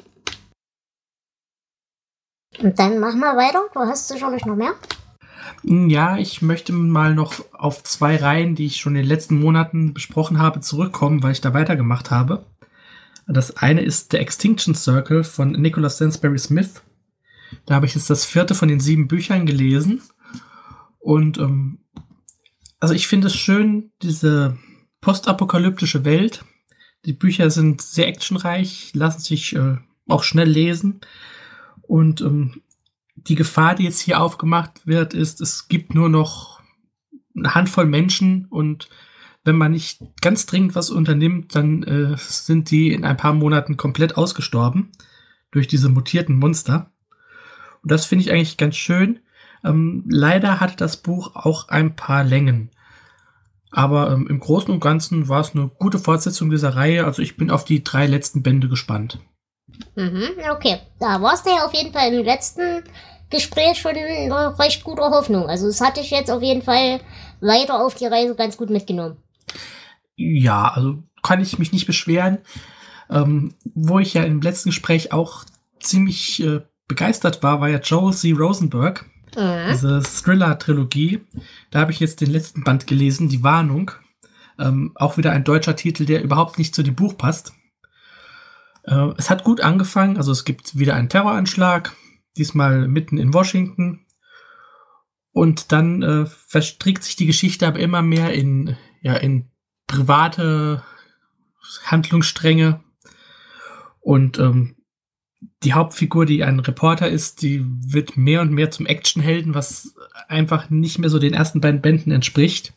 Und dann mach mal weiter. Du hast sicherlich noch mehr. Ja, ich möchte mal noch auf 2 Reihen, die ich schon in den letzten Monaten besprochen habe, zurückkommen, weil ich da weitergemacht habe. Das eine ist The Extinction Circle von Nicholas Sansbury Smith. Da habe ich jetzt das 4. von den 7 Büchern gelesen. Und also ich finde es schön, diese postapokalyptische Welt. Die Bücher sind sehr actionreich, lassen sich auch schnell lesen. Und die Gefahr, die jetzt hier aufgemacht wird, ist, es gibt nur noch eine Handvoll Menschen und wenn man nicht ganz dringend was unternimmt, dann sind die in ein paar Monaten komplett ausgestorben durch diese mutierten Monster. Und das finde ich eigentlich ganz schön. Leider hatte das Buch auch ein paar Längen. Aber im Großen und Ganzen war es eine gute Fortsetzung dieser Reihe. Also ich bin auf die 3 letzten Bände gespannt. Okay, da warst du ja auf jeden Fall im letzten Gespräch schon in recht guter Hoffnung. Also das hatte ich jetzt auf jeden Fall weiter auf die Reise ganz gut mitgenommen. Ja, also kann ich mich nicht beschweren. Wo ich ja im letzten Gespräch auch ziemlich begeistert war ja Joel C. Rosenberg. Diese Thriller-Trilogie. Da habe ich jetzt den letzten Band gelesen, Die Warnung. Auch wieder ein deutscher Titel, der überhaupt nicht zu dem Buch passt. Es hat gut angefangen, also es gibt wieder einen Terroranschlag, diesmal mitten in Washington. Und dann verstrickt sich die Geschichte aber immer mehr in private Handlungsstränge. Und die Hauptfigur, die ein Reporter ist, die wird mehr und mehr zum Actionhelden, was einfach nicht mehr so den ersten beiden Bänden entspricht.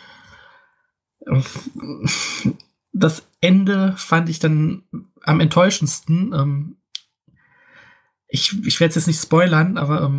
Das Ende fand ich dann am enttäuschendsten. Ich werde es jetzt nicht spoilern, aber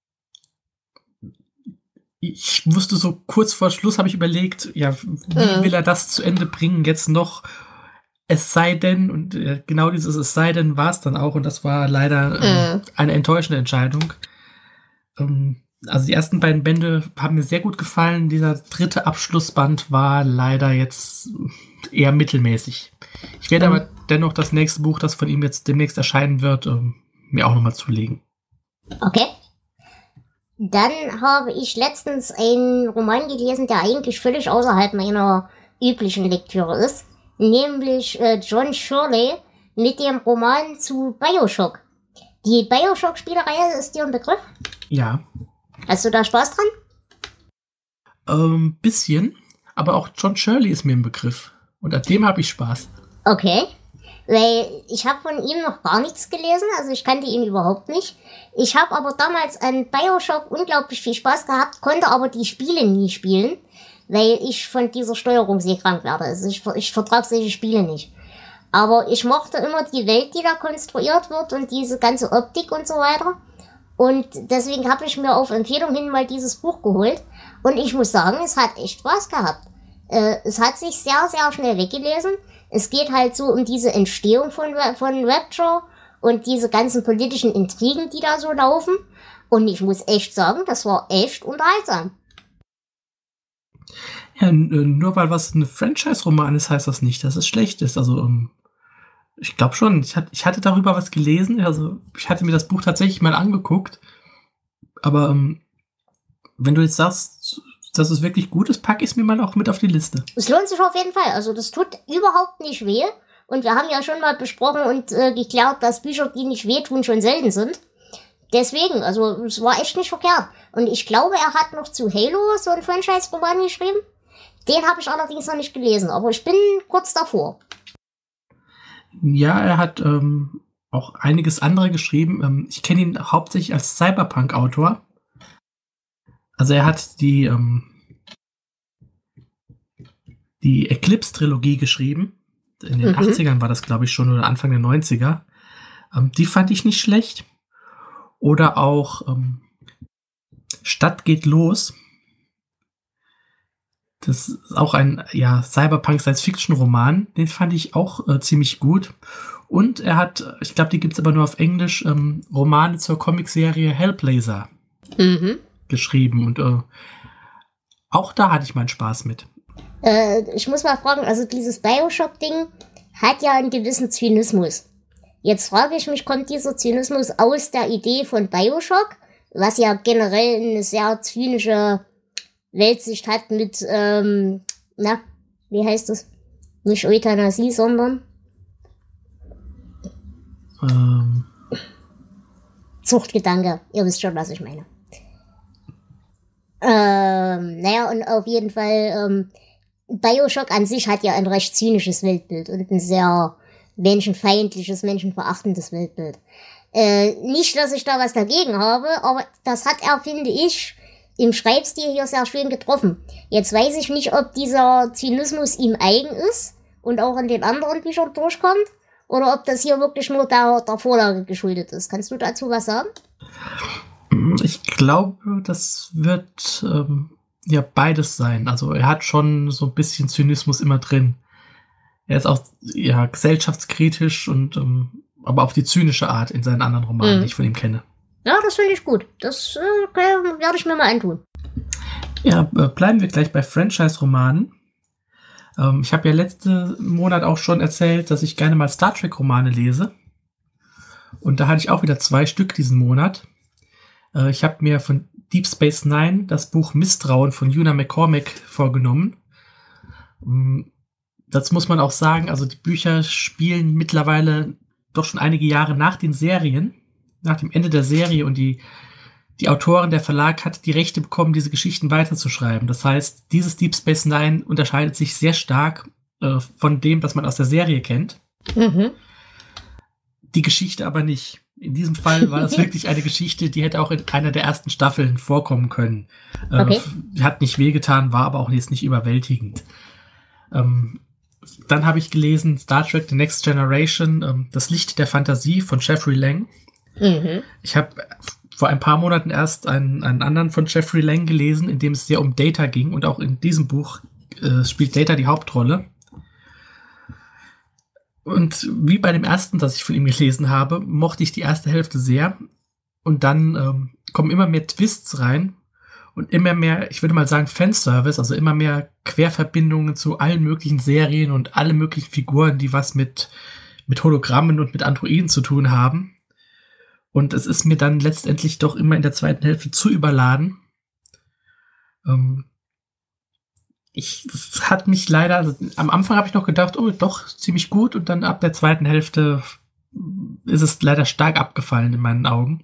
ich wusste so kurz vor Schluss, habe ich überlegt, ja, wie will er das zu Ende bringen jetzt noch? Es sei denn, und genau dieses Es sei denn war es dann auch, und das war leider eine enttäuschende Entscheidung. Also die ersten beiden Bände haben mir sehr gut gefallen. Dieser dritte Abschlussband war leider jetzt eher mittelmäßig. Ich werde aber dennoch das nächste Buch, das von ihm jetzt demnächst erscheinen wird, mir auch nochmal zulegen. Okay. Dann habe ich letztens einen Roman gelesen, der eigentlich völlig außerhalb meiner üblichen Lektüre ist. Nämlich John Shirley mit dem Roman zu BioShock. Die BioShock-Spielereihe ist dir ein Begriff? Ja. Hast du da Spaß dran? Bisschen. Aber auch John Shirley ist mir ein Begriff. Und an dem habe ich Spaß. Okay. Weil ich habe von ihm noch gar nichts gelesen. Also ich kannte ihn überhaupt nicht. Ich habe aber damals an BioShock unglaublich viel Spaß gehabt, konnte aber die Spiele nie spielen, weil ich von dieser Steuerung sehr krank werde. Also ich vertrage solche Spiele nicht. Aber ich mochte immer die Welt, die da konstruiert wird und diese ganze Optik und so weiter. Und deswegen habe ich mir auf Empfehlung hin mal dieses Buch geholt. Und ich muss sagen, es hat echt Spaß gehabt. Es hat sich sehr, sehr schnell weggelesen. Es geht halt so um diese Entstehung von Rapture und diese ganzen politischen Intrigen, die da so laufen. Und ich muss echt sagen, das war echt unterhaltsam. Ja, nur weil was ein Franchise-Roman ist, heißt das nicht, dass es schlecht ist. Also, ich glaube schon. Ich hatte darüber was gelesen. Also, ich hatte mir das Buch tatsächlich mal angeguckt. Aber wenn du jetzt sagst, dass es wirklich gut ist, packe ich es mir mal auch mit auf die Liste. Es lohnt sich auf jeden Fall. Also, das tut überhaupt nicht weh. Und wir haben ja schon mal besprochen und geklärt, dass Bücher, die nicht wehtun, schon selten sind. Deswegen, also, es war echt nicht verkehrt. Und ich glaube, er hat noch zu Halo so einen Franchise-Roman geschrieben. Den habe ich allerdings noch nicht gelesen, aber ich bin kurz davor. Ja, er hat auch einiges andere geschrieben. Ich kenne ihn hauptsächlich als Cyberpunk-Autor. Also er hat die Eclipse-Trilogie geschrieben. In den 80ern war das, glaube ich, schon, oder Anfang der 90er. Die fand ich nicht schlecht. Oder auch Stadt geht los. Das ist auch ein Cyberpunk-Science-Fiction-Roman. Den fand ich auch ziemlich gut. Und er hat, ich glaube, die gibt es aber nur auf Englisch, Romane zur Comicserie Hellblazer geschrieben. Und auch da hatte ich meinen Spaß mit. Ich muss mal fragen, also dieses BioShock-Ding hat ja einen gewissen Zynismus. Jetzt frage ich mich, kommt dieser Zynismus aus der Idee von BioShock, was ja generell eine sehr zynische Weltsicht hat mit, wie heißt das? Nicht Euthanasie, sondern Zuchtgedanke. Ihr wisst schon, was ich meine. Und auf jeden Fall, BioShock an sich hat ja ein recht zynisches Weltbild und ein sehr menschenfeindliches, menschenverachtendes Weltbild. Nicht, dass ich da was dagegen habe, aber das hat er, finde ich, im Schreibstil hier sehr schön getroffen. Jetzt weiß ich nicht, ob dieser Zynismus ihm eigen ist und auch in den anderen Büchern durchkommt, oder ob das hier wirklich nur der Vorlage geschuldet ist. Kannst du dazu was sagen? Ich glaube, das wird beides sein. Also er hat schon so ein bisschen Zynismus immer drin. Er ist auch gesellschaftskritisch und aber auf die zynische Art in seinen anderen Romanen, die ich von ihm kenne. Ja, das finde ich gut. Das werde ich mir mal antun. Ja, bleiben wir gleich bei Franchise-Romanen. Ich habe ja letzten Monat auch schon erzählt, dass ich gerne mal Star Trek-Romane lese. Und da hatte ich auch wieder 2 Stück diesen Monat. Ich habe mir von Deep Space Nine das Buch Misstrauen von Una McCormack vorgenommen. Das muss man auch sagen, also die Bücher spielen mittlerweile doch schon einige Jahre nach den Serien, nach dem Ende der Serie, und die Autoren, der Verlag hat die Rechte bekommen, diese Geschichten weiterzuschreiben. Das heißt, dieses Deep Space Nine unterscheidet sich sehr stark von dem, was man aus der Serie kennt. Mhm. Die Geschichte aber nicht. In diesem Fall war das wirklich eine Geschichte, die hätte auch in einer der ersten Staffeln vorkommen können. Okay. Hat nicht wehgetan, war aber auch jetzt nicht überwältigend. Dann habe ich gelesen Star Trek The Next Generation, Das Licht der Fantasie von Jeffrey Lang. Mhm. Ich habe vor ein paar Monaten erst einen anderen von Jeffrey Lang gelesen, in dem es sehr um Data ging, und auch in diesem Buch spielt Data die Hauptrolle. Und wie bei dem ersten, das ich von ihm gelesen habe, mochte ich die erste Hälfte sehr. Und dann kommen immer mehr Twists rein und immer mehr, ich würde mal sagen, Fanservice, also immer mehr Querverbindungen zu allen möglichen Serien und alle möglichen Figuren, die was mit Hologrammen und mit Androiden zu tun haben. Und es ist mir dann letztendlich doch immer in der zweiten Hälfte zu überladen. Es hat mich leider, also am Anfang habe ich noch gedacht, oh, doch, ziemlich gut, und dann ab der zweiten Hälfte ist es leider stark abgefallen in meinen Augen.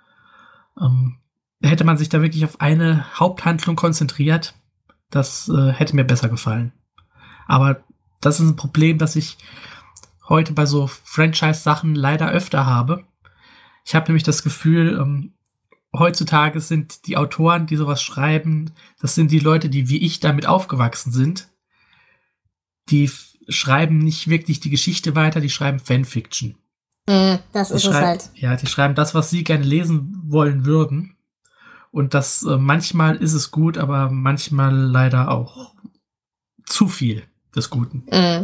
Hätte man sich da wirklich auf eine Haupthandlung konzentriert, das hätte mir besser gefallen. Aber das ist ein Problem, das ich heute bei so Franchise-Sachen leider öfter habe. Ich habe nämlich das Gefühl, heutzutage sind die Autoren, die sowas schreiben, das sind die Leute, die wie ich damit aufgewachsen sind. Die schreiben nicht wirklich die Geschichte weiter, die schreiben Fanfiction. Das ist es halt. Ja, die schreiben das, was sie gerne lesen wollen würden. Und das manchmal ist es gut, aber manchmal leider auch zu viel des Guten.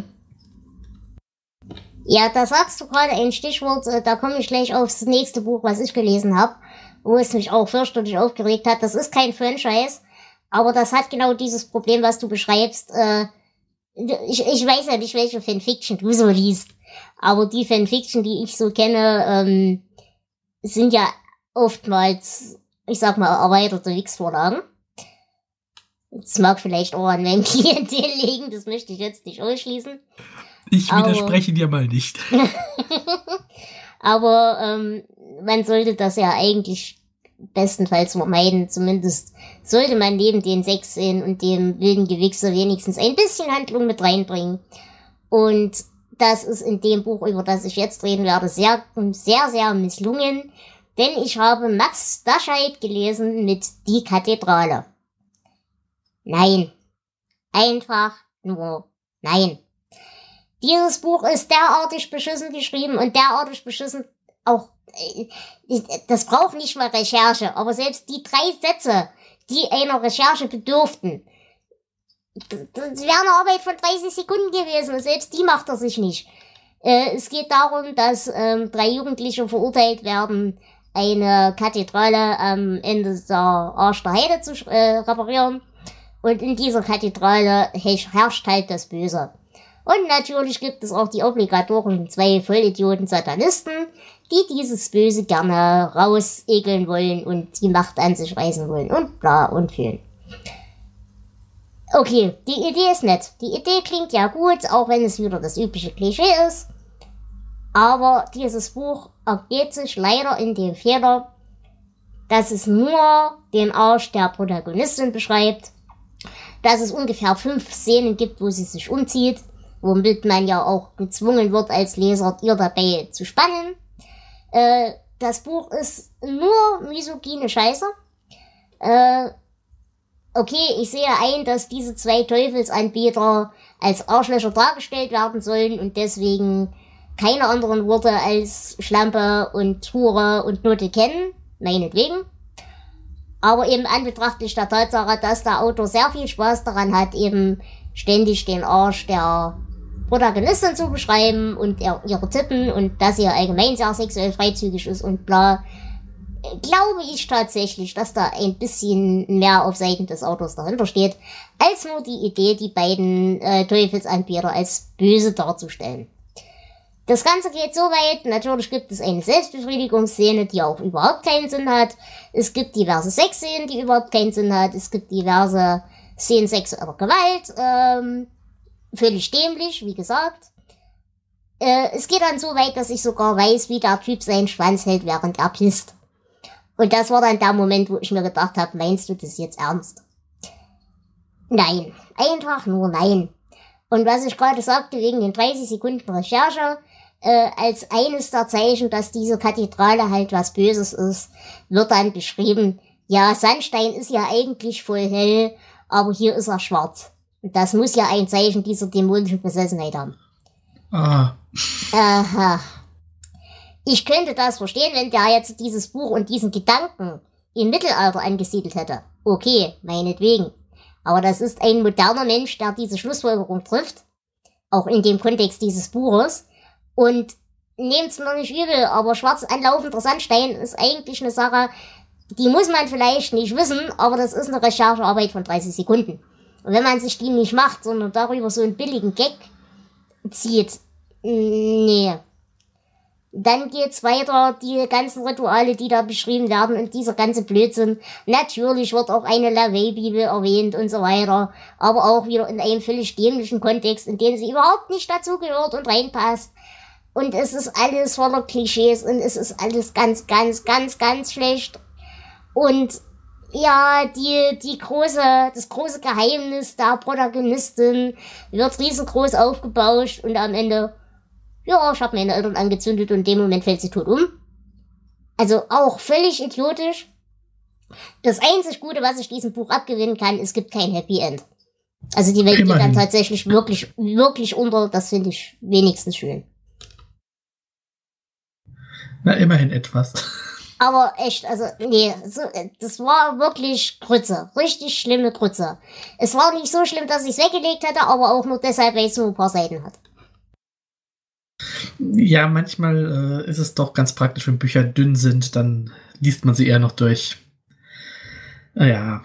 Ja, da sagst du gerade ein Stichwort, da komme ich gleich aufs nächste Buch, was ich gelesen habe, wo es mich auch fürchterlich aufgeregt hat. Das ist kein Franchise, aber das hat genau dieses Problem, was du beschreibst. Ich weiß ja nicht, welche Fanfiction du so liest, aber die Fanfiction, die ich so kenne, sind ja oftmals, ich sag mal, erweiterte Wix-Vorlagen. Das mag vielleicht auch an meinem Klientel liegen, das möchte ich jetzt nicht ausschließen. Ich widerspreche dir mal nicht. Aber man sollte das ja eigentlich bestenfalls vermeiden. Zumindest sollte man neben den Sexszenen und dem wilden Gewichse wenigstens ein bisschen Handlung mit reinbringen. Und das ist in dem Buch, über das ich jetzt reden werde, sehr, sehr, sehr misslungen. Denn ich habe Max Dascheid gelesen mit Die Kathedrale. Nein. Einfach nur nein. Dieses Buch ist derartig beschissen geschrieben und derartig beschissen auch, das braucht nicht mal Recherche, aber selbst die 3 Sätze, die einer Recherche bedürften, das wäre eine Arbeit von 30 Sekunden gewesen und selbst die macht er sich nicht. Es geht darum, dass 3 Jugendliche verurteilt werden, eine Kathedrale am Ende der Arsch der Heide zu reparieren, und in dieser Kathedrale herrscht halt das Böse. Und natürlich gibt es auch die obligatorischen 2 Vollidioten-Satanisten, die dieses Böse gerne rausekeln wollen und die Macht an sich reißen wollen und bla und fühlen. Okay, die Idee ist nett. Die Idee klingt ja gut, auch wenn es wieder das übliche Klischee ist. Aber dieses Buch ergeht sich leider in dem Fehler, dass es nur den Arsch der Protagonistin beschreibt, dass es ungefähr 5 Szenen gibt, wo sie sich umzieht, womit man ja auch gezwungen wird, als Leser ihr dabei zu spannen. Das Buch ist nur misogyne Scheiße. Okay, ich sehe ein, dass diese 2 Teufelsanbieter als Arschlöcher dargestellt werden sollen und deswegen keine anderen Worte als Schlampe und Hure und Nutte kennen, meinetwegen. Aber eben anbetrachtlich der Tatsache, dass der Autor sehr viel Spaß daran hat, eben ständig den Arsch der Protagonistin zu beschreiben und ihre Titten und dass sie allgemein sehr sexuell freizügig ist und bla, glaube ich tatsächlich, dass da ein bisschen mehr auf Seiten des Autors dahinter steht, als nur die Idee, die beiden Teufelsanbieter als böse darzustellen. Das Ganze geht so weit, natürlich gibt es eine Selbstbefriedigungsszene, die auch überhaupt keinen Sinn hat. Es gibt diverse Sexszenen, die überhaupt keinen Sinn hat. Es gibt diverse Szenen sexueller Gewalt, völlig dämlich, wie gesagt. Es geht dann so weit, dass ich sogar weiß, wie der Typ seinen Schwanz hält, während er pisst. Und das war dann der Moment, wo ich mir gedacht habe, meinst du das jetzt ernst? Nein, einfach nur nein. Und was ich gerade sagte, wegen den 30 Sekunden Recherche, als eines der Zeichen, dass diese Kathedrale halt was Böses ist, wird dann beschrieben, ja, Sandstein ist ja eigentlich voll hell, aber hier ist er schwarz. Und das muss ja ein Zeichen dieser dämonischen Besessenheit haben. Aha. Ich könnte das verstehen, wenn der jetzt dieses Buch und diesen Gedanken im Mittelalter angesiedelt hätte. Okay, meinetwegen. Aber das ist ein moderner Mensch, der diese Schlussfolgerung trifft, auch in dem Kontext dieses Buches. Und nehmt's mir nicht übel, aber schwarz anlaufender Sandstein ist eigentlich eine Sache, die muss man vielleicht nicht wissen, aber das ist eine Recherchearbeit von 30 Sekunden. Und wenn man sich die nicht macht, sondern darüber so einen billigen Gag zieht, nee. Dann geht's weiter, die ganzen Rituale, die da beschrieben werden und dieser ganze Blödsinn. Natürlich wird auch eine LaVey-Bibel erwähnt und so weiter, aber auch wieder in einem völlig dämlichen Kontext, in den sie überhaupt nicht dazugehört und reinpasst. Und es ist alles voller Klischees und es ist alles ganz, ganz, ganz, ganz schlecht. Und ja, das große Geheimnis der Protagonistin wird riesengroß aufgebauscht und am Ende, ja, ich habe meine Eltern angezündet und in dem Moment fällt sie tot um. Also auch völlig idiotisch. Das einzig Gute, was ich diesem Buch abgewinnen kann, es gibt kein Happy End. Also die Welt geht dann tatsächlich wirklich, wirklich unter. Das finde ich wenigstens schön. Na, immerhin etwas. Aber echt, also, nee, so, das war wirklich Grütze. Richtig schlimme Grütze. Es war nicht so schlimm, dass ich es weggelegt hätte, aber auch nur deshalb, weil es nur ein paar Seiten hat. Ja, manchmal ist es doch ganz praktisch, wenn Bücher dünn sind, dann liest man sie eher noch durch. Naja.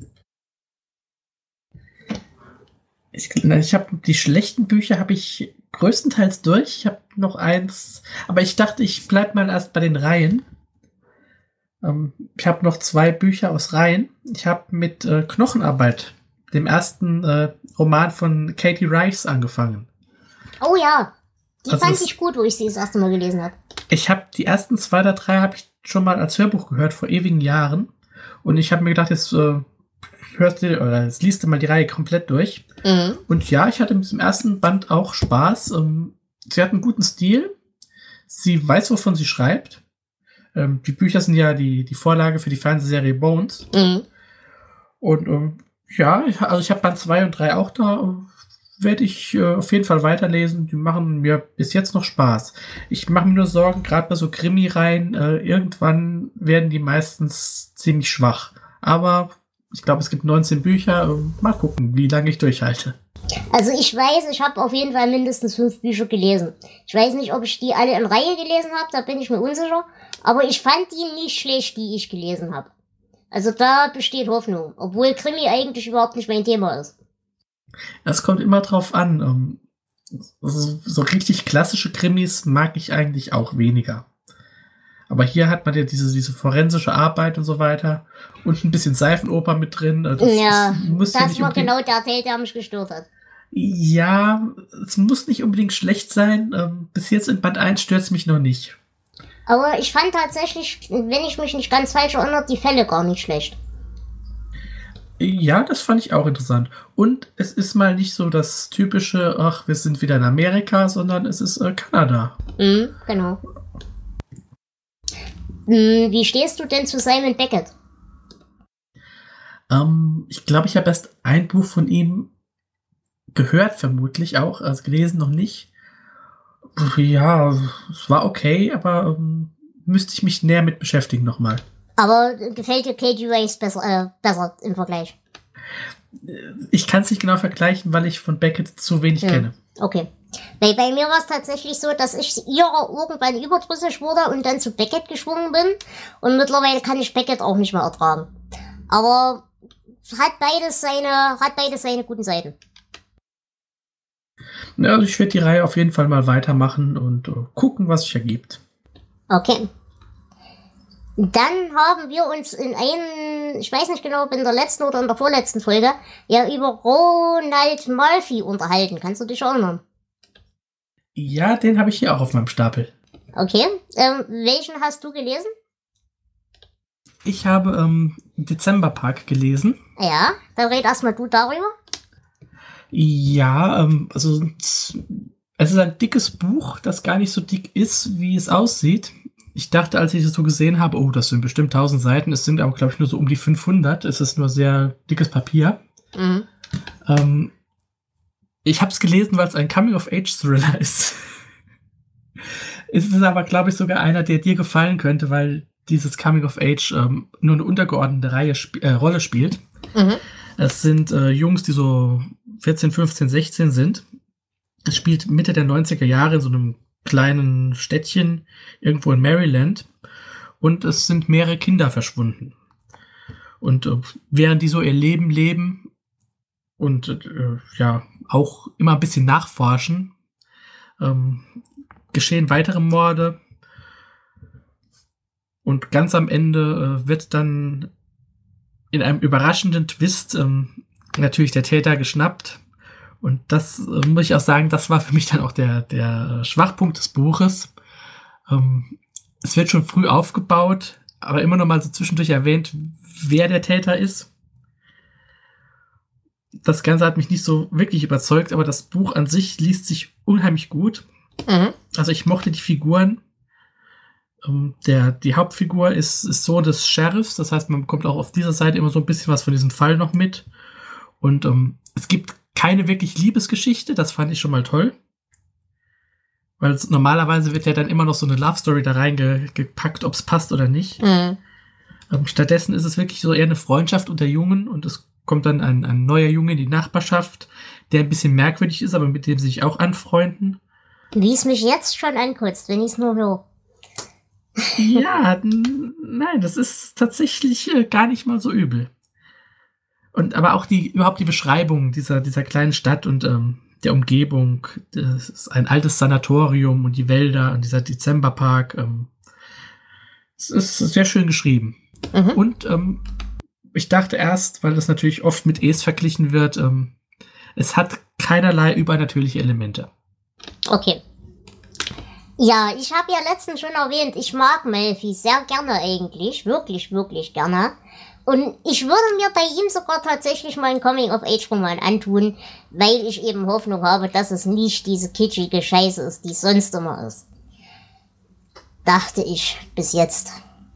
Ich habe die schlechten Bücher habe ich größtenteils durch. Ich habe noch eins, aber ich dachte, ich bleib mal erst bei den Reihen. Ich habe noch 2 Bücher aus Reihen. Ich habe mit Knochenarbeit, dem ersten Roman von Katie Rice, angefangen. Oh ja, die fand ich gut, wo ich sie das erste Mal gelesen habe. Ich habe die ersten 2 oder 3 habe ich schon mal als Hörbuch gehört, vor ewigen Jahren. Und ich habe mir gedacht, jetzt jetzt liest du mal die Reihe komplett durch. Mhm. Und ja, ich hatte mit dem ersten Band auch Spaß. Sie hat einen guten Stil. Sie weiß, wovon sie schreibt. Die Bücher sind ja die Vorlage für die Fernsehserie Bones. Mhm. Und ja, also ich habe Band 2 und 3 auch da. Werde ich auf jeden Fall weiterlesen. Die machen mir bis jetzt noch Spaß. Ich mache mir nur Sorgen, gerade bei so Krimi-Reihen, irgendwann werden die meistens ziemlich schwach. Aber ich glaube, es gibt 19 Bücher. Mal gucken, wie lange ich durchhalte. Also ich weiß, ich habe auf jeden Fall mindestens 5 Bücher gelesen. Ich weiß nicht, ob ich die alle in Reihe gelesen habe, da bin ich mir unsicher. Aber ich fand die nicht schlecht, die ich gelesen habe. Also da besteht Hoffnung, obwohl Krimi eigentlich überhaupt nicht mein Thema ist. Es kommt immer drauf an. So richtig klassische Krimis mag ich eigentlich auch weniger. Aber hier hat man ja diese forensische Arbeit und so weiter und ein bisschen Seifenoper mit drin. Das war genau der Teil, der mich gestört hat. Ja, es muss nicht unbedingt schlecht sein. Bis jetzt in Band 1 stört es mich noch nicht. Aber ich fand tatsächlich, wenn ich mich nicht ganz falsch erinnere, die Fälle gar nicht schlecht. Ja, das fand ich auch interessant. Und es ist mal nicht so das typische, ach, wir sind wieder in Amerika, sondern es ist Kanada. Genau. Wie stehst du denn zu Simon Beckett? Ich glaube, ich habe erst ein Buch von ihm gehört, vermutlich auch, also gelesen noch nicht. Ja, es war okay, aber müsste ich mich näher mit beschäftigen nochmal. Aber gefällt dir Katie Rice besser im Vergleich? Ich kann es nicht genau vergleichen, weil ich von Beckett zu wenig kenne. Okay. Weil bei mir war es tatsächlich so, dass ich ihrer irgendwann überdrüssig wurde und dann zu Beckett geschwungen bin. Und mittlerweile kann ich Beckett auch nicht mehr ertragen. Aber hat beides seine guten Seiten. Ja, also ich werde die Reihe auf jeden Fall mal weitermachen und gucken, was sich ergibt. Okay. Dann haben wir uns ich weiß nicht genau, ob in der letzten oder in der vorletzten Folge, ja über Ronald Malfi unterhalten. Kannst du dich erinnern? Ja, den habe ich hier auch auf meinem Stapel. Okay. Welchen hast du gelesen? Ich habe Dezemberpark gelesen. Ja, dann red erstmal du darüber. Ja, also es ist ein dickes Buch, das gar nicht so dick ist, wie es aussieht. Ich dachte, als ich es so gesehen habe, oh, das sind bestimmt 1000 Seiten. Es sind aber, glaube ich, nur so um die 500. Es ist nur sehr dickes Papier. Mhm. Ich habe es gelesen, weil es ein Coming-of-Age-Thriller ist. Es ist aber, glaube ich, sogar einer, der dir gefallen könnte, weil dieses Coming-of-Age nur eine untergeordnete Rolle spielt. Mhm. Es sind Jungs, die so 14, 15, 16 sind. Es spielt Mitte der 90er Jahre in so einem kleinen Städtchen irgendwo in Maryland. Und es sind mehrere Kinder verschwunden. Und während die so ihr Leben leben und auch immer ein bisschen nachforschen, geschehen weitere Morde. Und ganz am Ende wird dann in einem überraschenden Twist natürlich der Täter geschnappt. Und das muss ich auch sagen, das war für mich dann auch der Schwachpunkt des Buches. Es wird schon früh aufgebaut, aber immer noch mal so zwischendurch erwähnt, wer der Täter ist. Das Ganze hat mich nicht so wirklich überzeugt, aber das Buch an sich liest sich unheimlich gut. Mhm. Also ich mochte die Figuren. Die Hauptfigur ist Sohn des Sheriffs, das heißt, man bekommt auch auf dieser Seite immer so ein bisschen was von diesem Fall noch mit. Und es gibt keine wirklich Liebesgeschichte, das fand ich schon mal toll. Weil normalerweise wird ja dann immer noch so eine Love-Story da reingepackt, ob es passt oder nicht. Mhm. Stattdessen ist es wirklich so eher eine Freundschaft unter Jungen und es kommt dann ein neuer Junge in die Nachbarschaft, der ein bisschen merkwürdig ist, aber mit dem sie sich auch anfreunden. Wie es mich jetzt schon ankotzt, wenn ich es nur höre. Ja, nein, das ist tatsächlich gar nicht mal so übel. Und aber auch überhaupt die Beschreibung dieser kleinen Stadt und der Umgebung, das ist ein altes Sanatorium und die Wälder und dieser Dezemberpark, es ist sehr schön geschrieben. Mhm. Und ich dachte erst, weil das natürlich oft mit Es verglichen wird, es hat keinerlei übernatürliche Elemente. Okay. Ja, ich habe ja letztens schon erwähnt, ich mag Malfi sehr gerne eigentlich, wirklich, wirklich gerne. Und ich würde mir bei ihm sogar tatsächlich mal einen Coming-of-Age-Roman antun, weil ich eben Hoffnung habe, dass es nicht diese kitschige Scheiße ist, die es sonst immer ist. Dachte ich bis jetzt.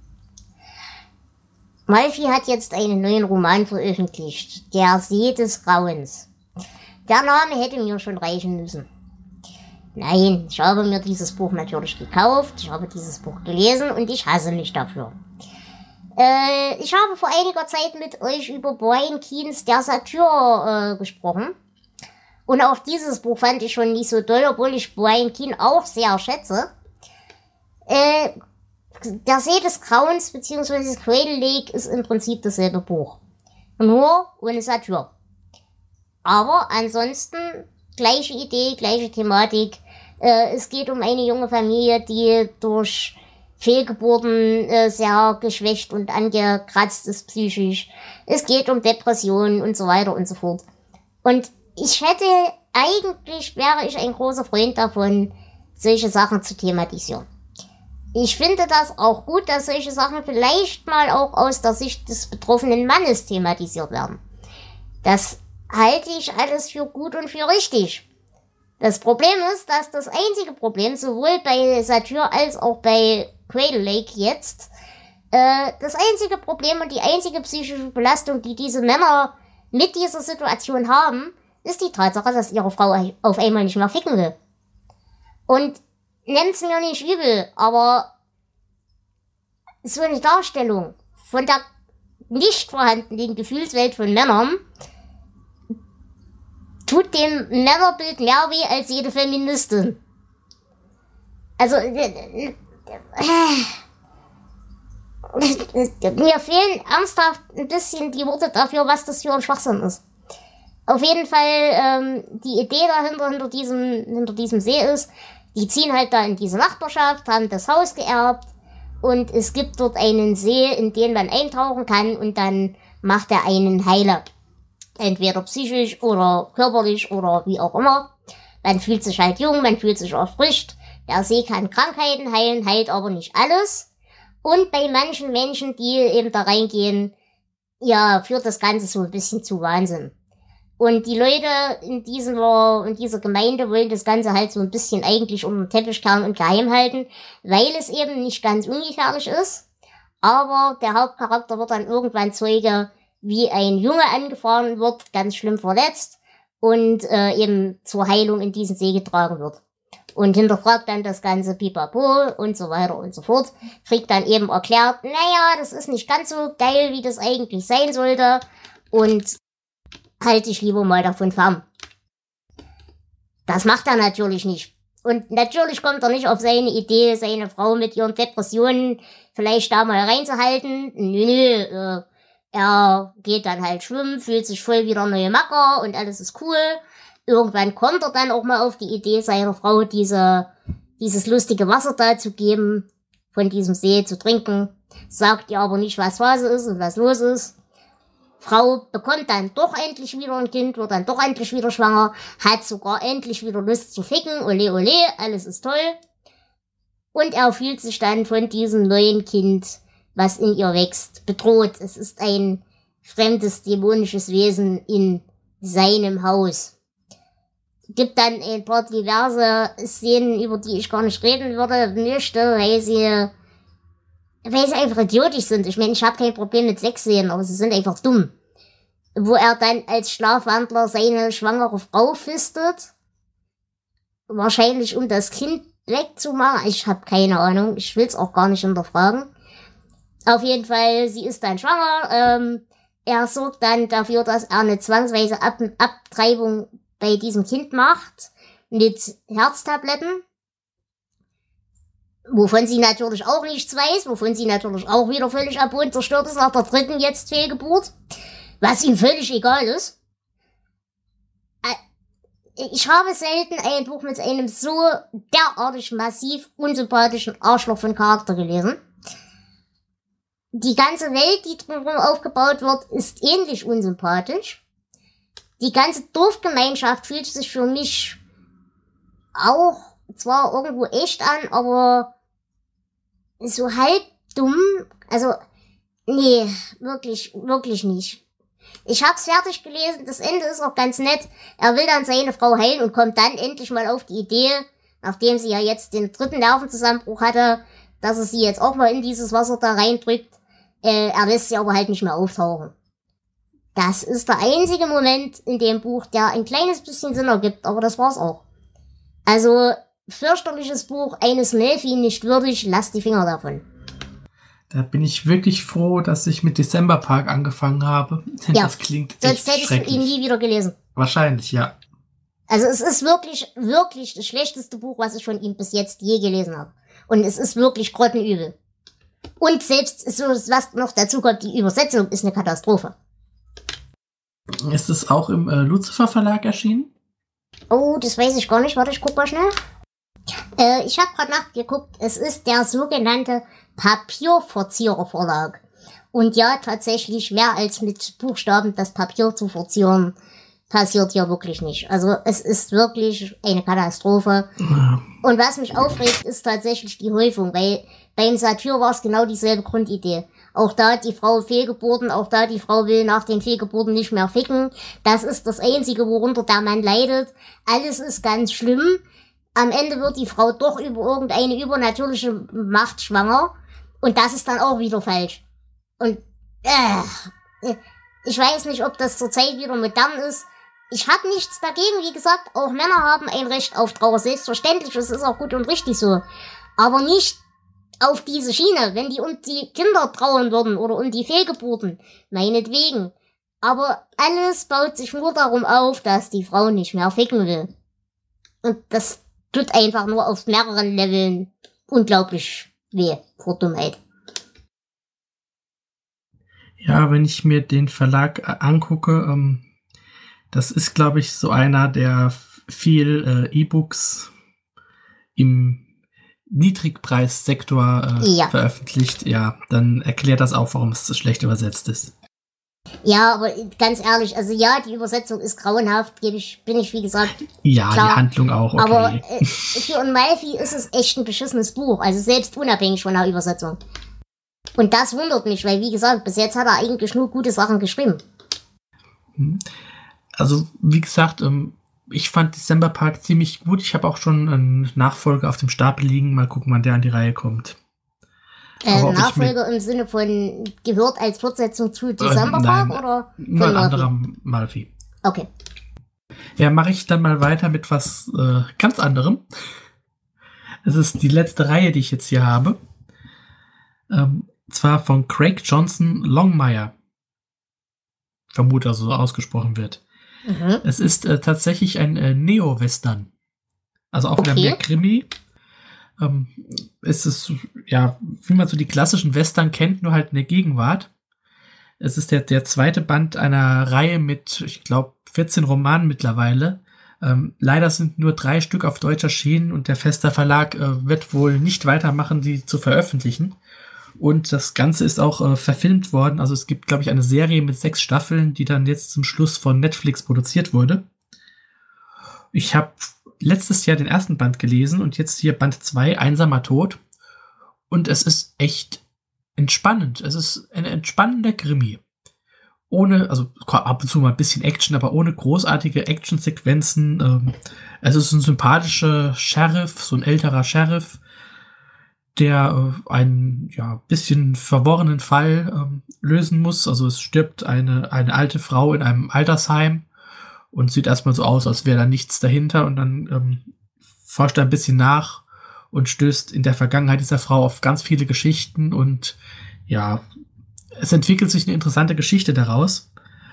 Malfi hat jetzt einen neuen Roman veröffentlicht, Der See des Grauens. Der Name hätte mir schon reichen müssen. Nein, ich habe mir dieses Buch natürlich gekauft, ich habe dieses Buch gelesen und ich hasse mich dafür. Ich habe vor einiger Zeit mit euch über Brian Keynes Der Satyr gesprochen. Und auch dieses Buch fand ich schon nicht so doll, obwohl ich Brian Keane auch sehr schätze. Der See des Grauens bzw. Cradle Lake ist im Prinzip dasselbe Buch. Nur ohne Satyr. Aber ansonsten gleiche Idee, gleiche Thematik. Es geht um eine junge Familie, die durch Fehlgeburten sehr geschwächt und angekratzt ist psychisch. Es geht um Depressionen und so weiter und so fort. Und wäre ich ein großer Freund davon, solche Sachen zu thematisieren. Ich finde das auch gut, dass solche Sachen vielleicht mal auch aus der Sicht des betroffenen Mannes thematisiert werden. Das halte ich alles für gut und für richtig. Das Problem ist, dass das einzige Problem sowohl bei Satyr als auch bei Cradle Lake jetzt, das einzige Problem und die einzige psychische Belastung, die diese Männer mit dieser Situation haben, ist die Tatsache, dass ihre Frau auf einmal nicht mehr ficken will. Und nennt's mir nicht übel, aber so eine Darstellung von der nicht vorhandenen Gefühlswelt von Männern tut dem Männerbild mehr weh als jede Feministin. Also, mir fehlen ernsthaft ein bisschen die Worte dafür, was das für ein Schwachsinn ist. Auf jeden Fall, die Idee dahinter, hinter diesem See ist, die ziehen halt da in diese Nachbarschaft, haben das Haus geerbt und es gibt dort einen See, in den man eintauchen kann und dann macht er einen Heiler. Entweder psychisch oder körperlich oder wie auch immer. Man fühlt sich halt jung, man fühlt sich erfrischt. Der See kann Krankheiten heilen, heilt aber nicht alles. Und bei manchen Menschen, die eben da reingehen, ja, führt das Ganze so ein bisschen zu Wahnsinn. Und die Leute in dieser Gemeinde wollen das Ganze halt so ein bisschen eigentlich unter den Teppich kehren und geheim halten, weil es eben nicht ganz ungefährlich ist. Aber der Hauptcharakter wird dann irgendwann Zeuge, wie ein Junge angefahren wird, ganz schlimm verletzt und eben zur Heilung in diesen See getragen wird. Und hinterfragt dann das ganze Pipapo und so weiter und so fort. Kriegt dann eben erklärt, naja, das ist nicht ganz so geil, wie das eigentlich sein sollte. Und halte ich lieber mal davon fern. Das macht er natürlich nicht. Und natürlich kommt er nicht auf seine Idee, seine Frau mit ihren Depressionen vielleicht da mal reinzuhalten. Nö, er geht dann halt schwimmen, fühlt sich voll wieder neue Macker und alles ist cool. Irgendwann kommt er dann auch mal auf die Idee, seiner Frau dieses lustige Wasser da zu geben, von diesem See zu trinken. Sagt ihr aber nicht, was Phase ist und was los ist. Frau bekommt dann doch endlich wieder ein Kind, wird dann doch endlich wieder schwanger, hat sogar endlich wieder Lust zu ficken, ole ole, alles ist toll. Und er fühlt sich dann von diesem neuen Kind, was in ihr wächst, bedroht. Es ist ein fremdes, dämonisches Wesen in seinem Haus. Gibt dann ein paar diverse Szenen, über die ich gar nicht reden möchte, weil sie einfach idiotisch sind. Ich meine, ich habe kein Problem mit Sexszenen, aber sie sind einfach dumm. Wo er dann als Schlafwandler seine schwangere Frau fistet. Wahrscheinlich um das Kind wegzumachen. Ich habe keine Ahnung. Ich will es auch gar nicht hinterfragen. Auf jeden Fall, sie ist dann schwanger. Er sorgt dann dafür, dass er eine zwangsweise Abtreibung bei diesem Kind macht. Mit Herztabletten. Wovon sie natürlich auch nichts weiß, wovon sie natürlich auch wieder völlig ab und zerstört ist nach der dritten jetzt Fehlgeburt, was ihm völlig egal ist. Ich habe selten ein Buch mit einem so derartig massiv unsympathischen Arschloch von Charakter gelesen. Die ganze Welt, die drumherum aufgebaut wird, ist ähnlich unsympathisch. Die ganze Dorfgemeinschaft fühlt sich für mich auch zwar irgendwo echt an, aber so halb dumm, also, nee, wirklich nicht. Ich hab's fertig gelesen, das Ende ist auch ganz nett. Er will dann seine Frau heilen und kommt dann endlich mal auf die Idee, nachdem sie ja jetzt den dritten Nervenzusammenbruch hatte, dass er sie jetzt auch mal in dieses Wasser da reindrückt. Er lässt sie aber halt nicht mehr auftauchen. Das ist der einzige Moment in dem Buch, der ein kleines bisschen Sinn ergibt, aber das war's auch. Also, fürchterliches Buch, eines Melfi nicht würdig, lasst die Finger davon. Da bin ich wirklich froh, dass ich mit Dezemberpark angefangen habe. Denn ja, das klingt sonst hättest du ihn nie wieder gelesen. Wahrscheinlich, ja. Also es ist wirklich das schlechteste Buch, was ich von ihm bis jetzt je gelesen habe. Und es ist wirklich grottenübel. Und selbst, so was noch dazu kommt, die Übersetzung ist eine Katastrophe. Ist es auch im Lucifer Verlag erschienen? Oh, das weiß ich gar nicht. Warte, ich guck mal schnell. Ich habe gerade nachgeguckt. Es ist der sogenannte Papierverzierer Verlag. Und ja, tatsächlich mehr als mit Buchstaben das Papier zu verzieren, passiert hier wirklich nicht. Also es ist wirklich eine Katastrophe. Ja. Und was mich aufregt, ist tatsächlich die Häufung, weil beim Satyr war es genau dieselbe Grundidee. Auch da hat die Frau Fehlgeburten, auch da die Frau will nach den Fehlgeburten nicht mehr ficken. Das ist das Einzige, worunter der Mann leidet. Alles ist ganz schlimm. Am Ende wird die Frau doch über irgendeine übernatürliche Macht schwanger. Und das ist dann auch wieder falsch. Und ich weiß nicht, ob das zurzeit wieder modern ist. Ich habe nichts dagegen, wie gesagt, auch Männer haben ein Recht auf Trauer, selbstverständlich, das ist auch gut und richtig so. Aber nicht auf diese Schiene, wenn die um die Kinder trauern würden oder um die Fehlgeburten, meinetwegen. Aber alles baut sich nur darum auf, dass die Frau nicht mehr ficken will. Und das tut einfach nur auf mehreren Leveln unglaublich weh, vor Dummheit. Ja, wenn ich mir den Verlag angucke, Das ist, glaube ich, so einer, der viel E-Books im Niedrigpreissektor veröffentlicht. Ja, dann erklärt das auch, warum es so schlecht übersetzt ist. Ja, aber ganz ehrlich, also ja, die Übersetzung ist grauenhaft, bin ich wie gesagt. Ja, klar. Die Handlung auch, okay. Aber für Amalfi ist es echt ein beschissenes Buch, also selbst unabhängig von der Übersetzung. Und das wundert mich, weil wie gesagt, bis jetzt hat er eigentlich nur gute Sachen geschrieben. Also, wie gesagt, ich fand December Park ziemlich gut. Ich habe auch schon einen Nachfolger auf dem Stapel liegen. Mal gucken, wann der an die Reihe kommt. Nachfolger im Sinne von gehört als Fortsetzung zu December Park oder von nur ein anderer Malfi. Okay. Ja, mache ich dann mal weiter mit was ganz anderem. Es ist die letzte Reihe, die ich jetzt hier habe. Zwar von Craig Johnson Longmire. Vermute, also so ausgesprochen wird. Mhm. Es ist tatsächlich ein Neo-Western. Also auch wieder mehr Krimi. Es ist, ja, wie man so die klassischen Western kennt, nur halt in der Gegenwart. Es ist der zweite Band einer Reihe mit, ich glaube, 14 Romanen mittlerweile. Leider sind nur 3 Stück auf Deutsch erschienen und der Vesta Verlag wird wohl nicht weitermachen, die zu veröffentlichen. Und das Ganze ist auch verfilmt worden. Also es gibt, glaube ich, eine Serie mit 6 Staffeln, die dann jetzt zum Schluss von Netflix produziert wurde. Ich habe letztes Jahr den ersten Band gelesen und jetzt hier Band 2, Einsamer Tod. Und es ist echt entspannend. Es ist ein entspannender Krimi. Ohne, also ab und zu mal ein bisschen Action, aber ohne großartige Actionsequenzen. Es ist ein sympathischer Sheriff, so ein älterer Sheriff, der einen bisschen verworrenen Fall lösen muss. Also es stirbt eine alte Frau in einem Altersheim und sieht erstmal so aus, als wäre da nichts dahinter. Und dann forscht er ein bisschen nach und stößt in der Vergangenheit dieser Frau auf ganz viele Geschichten. Und ja, es entwickelt sich eine interessante Geschichte daraus.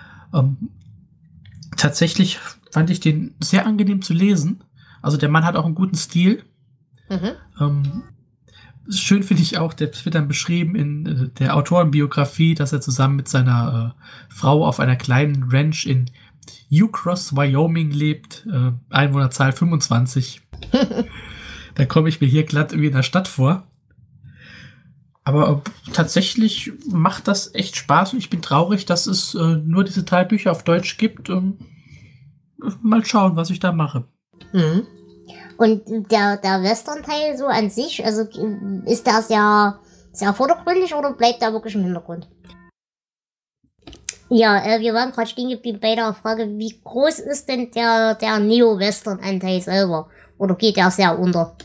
Tatsächlich fand ich den sehr angenehm zu lesen. Also der Mann hat auch einen guten Stil. Mhm. Schön finde ich auch, das wird dann beschrieben in der Autorenbiografie, dass er zusammen mit seiner Frau auf einer kleinen Ranch in Ucross, Wyoming lebt. Einwohnerzahl 25. Da komme ich mir hier glatt irgendwie in der Stadt vor. Aber tatsächlich macht das echt Spaß und ich bin traurig, dass es nur diese 3 Bücher auf Deutsch gibt. Mal schauen, was ich da mache. Mhm. Und der Western-Teil so an sich, also ist der sehr vordergründig oder bleibt der wirklich im Hintergrund? Ja, wir waren gerade stehen geblieben bei der Frage, wie groß ist denn der Neo-Western-Anteil selber? Oder geht der sehr unter?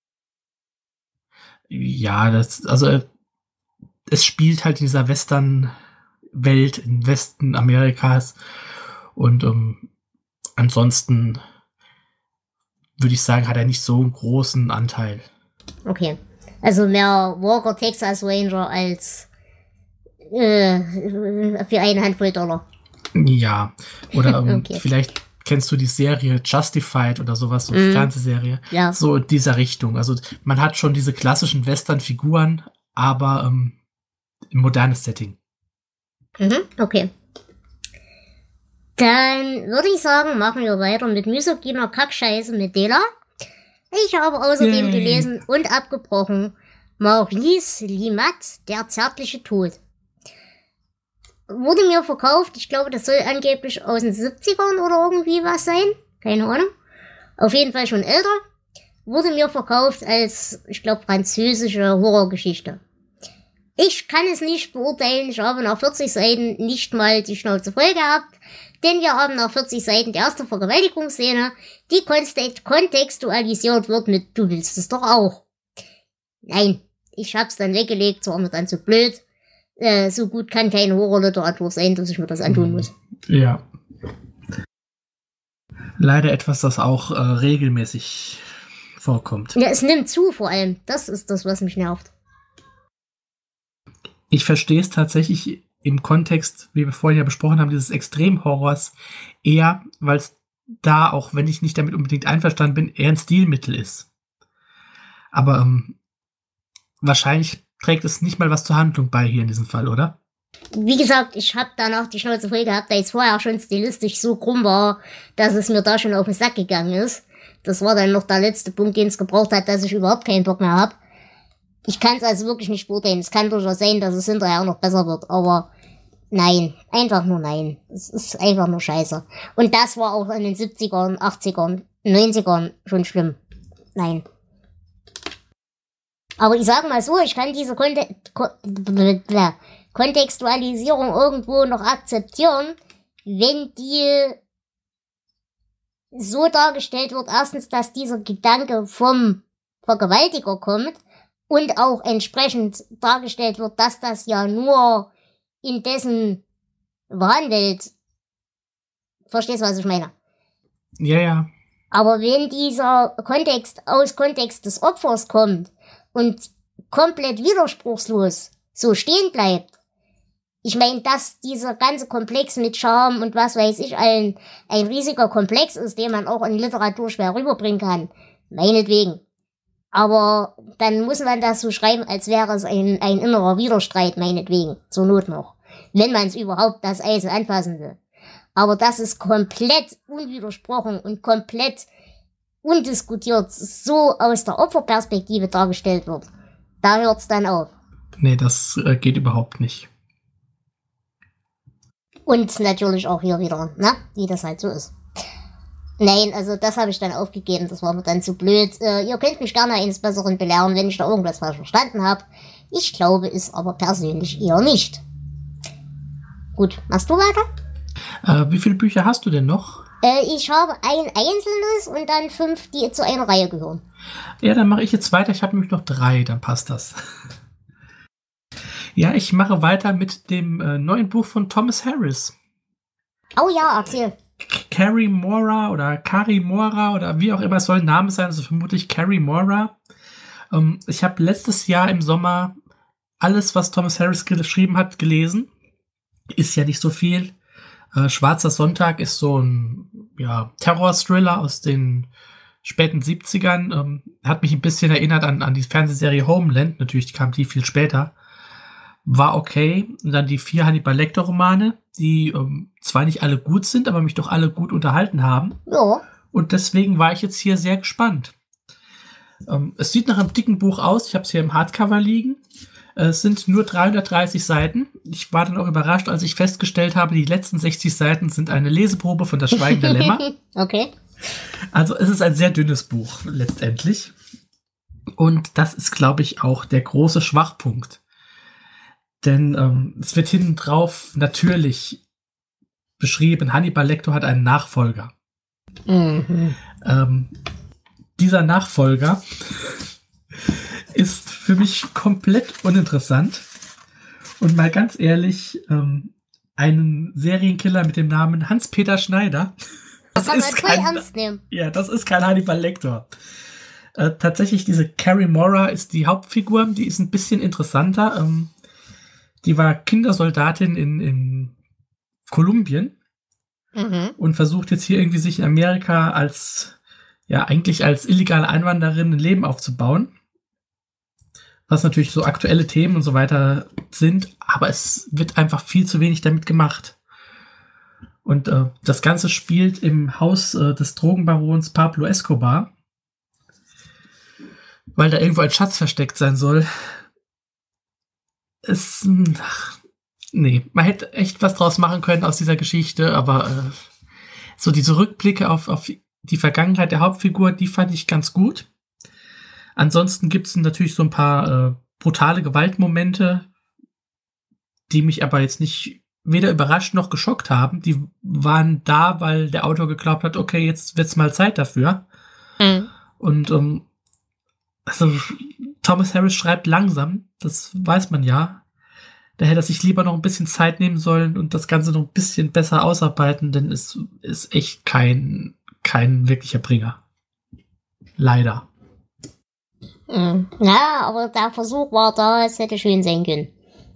Ja, es spielt halt in dieser Western-Welt im Westen Amerikas und ansonsten würde ich sagen, hat er nicht so einen großen Anteil. Okay. Also mehr Walker Texas Ranger als für eine Handvoll $. Ja. Oder okay. Vielleicht kennst du die Serie Justified oder sowas, so eine Fernsehserie. Ja. So in dieser Richtung. Also man hat schon diese klassischen Western-Figuren, aber ein modernes Setting. Mhm, okay. Dann würde ich sagen, machen wir weiter mit misogyner Kackscheiße mit Dela. Ich habe außerdem gelesen und abgebrochen Maurice Limat, der zärtliche Tod. Wurde mir verkauft, ich glaube, das soll angeblich aus den 70ern oder irgendwie was sein. Keine Ahnung. Auf jeden Fall schon älter. Wurde mir verkauft als, ich glaube, französische Horrorgeschichte. Ich kann es nicht beurteilen, ich habe nach 40 Seiten nicht mal die Schnauze voll gehabt, denn wir haben nach 40 Seiten die erste Vergewaltigungsszene, die kontextualisiert wird mit "Du willst es doch auch". Nein, ich hab's dann weggelegt, so war mir dann zu blöd. So gut kann keine Horrorliteratur sein, dass ich mir das antun muss. Ja. Leider etwas, das auch regelmäßig vorkommt. Ja, es nimmt zu vor allem. Das ist das, was mich nervt. Ich verstehe es tatsächlich im Kontext, wie wir vorhin ja besprochen haben, dieses Extremhorrors eher, weil es da, auch wenn ich nicht damit unbedingt einverstanden bin, eher ein Stilmittel ist. Aber wahrscheinlich trägt es nicht mal was zur Handlung bei hier in diesem Fall, oder? Wie gesagt, ich habe danach die Schnauze voll gehabt, da jetzt vorher schon stilistisch so krumm war, dass es mir da schon auf den Sack gegangen ist. Das war dann noch der letzte Punkt, den es gebraucht hat, dass ich überhaupt keinen Bock mehr habe. Ich kann es also wirklich nicht beurteilen. Es kann durchaus sein, dass es hinterher auch noch besser wird, aber nein, einfach nur nein. Es ist einfach nur scheiße. Und das war auch in den 70ern, 80ern, 90ern schon schlimm. Nein. Aber ich sage mal so, ich kann diese Kontextualisierung irgendwo noch akzeptieren, wenn die so dargestellt wird, erstens, dass dieser Gedanke vom Vergewaltiger kommt und auch entsprechend dargestellt wird, dass das ja nur in dessen Wahnwelt, verstehst du, was ich meine? Ja, ja. Aber wenn dieser Kontext des Opfers kommt und komplett widerspruchslos so stehen bleibt, ich meine, dass dieser ganze Komplex mit Charme und was weiß ich ein riesiger Komplex ist, den man auch in Literatur schwer rüberbringen kann, meinetwegen. Aber dann muss man das so schreiben, als wäre es ein innerer Widerstreit, meinetwegen, zur Not noch. Wenn man es überhaupt das Eisen anfassen will. Aber dass es komplett unwidersprochen und komplett undiskutiert so aus der Opferperspektive dargestellt wird, da hört es dann auf. Nee, das geht überhaupt nicht. Und natürlich auch hier wieder, ne, wie das halt so ist. Nein, also das habe ich dann aufgegeben, das war mir dann zu blöd. Ihr könnt mich gerne eines Besseren belehren, wenn ich da irgendwas falsch verstanden habe. Ich glaube es aber persönlich eher nicht. Gut, machst du weiter? Wie viele Bücher hast du denn noch? Ich habe ein einzelnes und dann 5, die zu einer Reihe gehören. Ja, dann mache ich jetzt weiter. Ich habe nämlich noch 3, dann passt das. Ja, ich mache weiter mit dem neuen Buch von Thomas Harris. Oh ja, erzähl. Carrie Mora oder wie auch immer, es soll ein Name sein, also vermutlich Carrie Mora. Ich habe letztes Jahr im Sommer alles, was Thomas Harris geschrieben hat, gelesen. Ist ja nicht so viel. Schwarzer Sonntag ist so ein Terror-Thriller aus den späten 70ern. Hat mich ein bisschen erinnert an die Fernsehserie Homeland. Natürlich kam die viel später. War okay. Und dann die 4 Hannibal Lecter-Romane, die zwar nicht alle gut sind, aber mich doch alle gut unterhalten haben. Ja. Und deswegen war ich jetzt hier sehr gespannt. Es sieht nach einem dicken Buch aus. Ich habe es hier im Hardcover liegen. Es sind nur 330 Seiten. Ich war dann auch überrascht, als ich festgestellt habe, die letzten 60 Seiten sind eine Leseprobe von Das Schweigen der Lämmer. Okay. Also es ist ein sehr dünnes Buch letztendlich. Und das ist, glaube ich, auch der große Schwachpunkt. Denn es wird hinten drauf natürlich beschrieben, Hannibal Lecter hat einen Nachfolger. Mhm. Dieser Nachfolger ist für mich komplett uninteressant. Und mal ganz ehrlich, einen Serienkiller mit dem Namen Hans-Peter Schneider. Das kann man voll ernst nehmen. Ja, das ist kein Hannibal Lecter. Tatsächlich, diese Carrie Mora ist die Hauptfigur, die ist ein bisschen interessanter. Die war Kindersoldatin in Kolumbien und versucht jetzt hier irgendwie sich in Amerika eigentlich als illegale Einwanderin ein Leben aufzubauen. Was natürlich so aktuelle Themen und so weiter sind, aber es wird einfach viel zu wenig damit gemacht. Und das Ganze spielt im Haus des Drogenbarons Pablo Escobar, weil da irgendwo ein Schatz versteckt sein soll. Man hätte echt was draus machen können aus dieser Geschichte, aber so diese Rückblicke auf die Vergangenheit der Hauptfigur, die fand ich ganz gut. Ansonsten gibt es natürlich so ein paar brutale Gewaltmomente, die mich aber jetzt nicht weder überrascht noch geschockt haben. Die waren da, weil der Autor geglaubt hat, okay, jetzt wird's mal Zeit dafür. Mhm. Und Thomas Harris schreibt langsam, das weiß man ja. Da hätte er sich lieber noch ein bisschen Zeit nehmen sollen und das Ganze noch ein bisschen besser ausarbeiten, denn es ist echt kein wirklicher Bringer. Leider. Ja, aber der Versuch war da, es hätte schön sein können.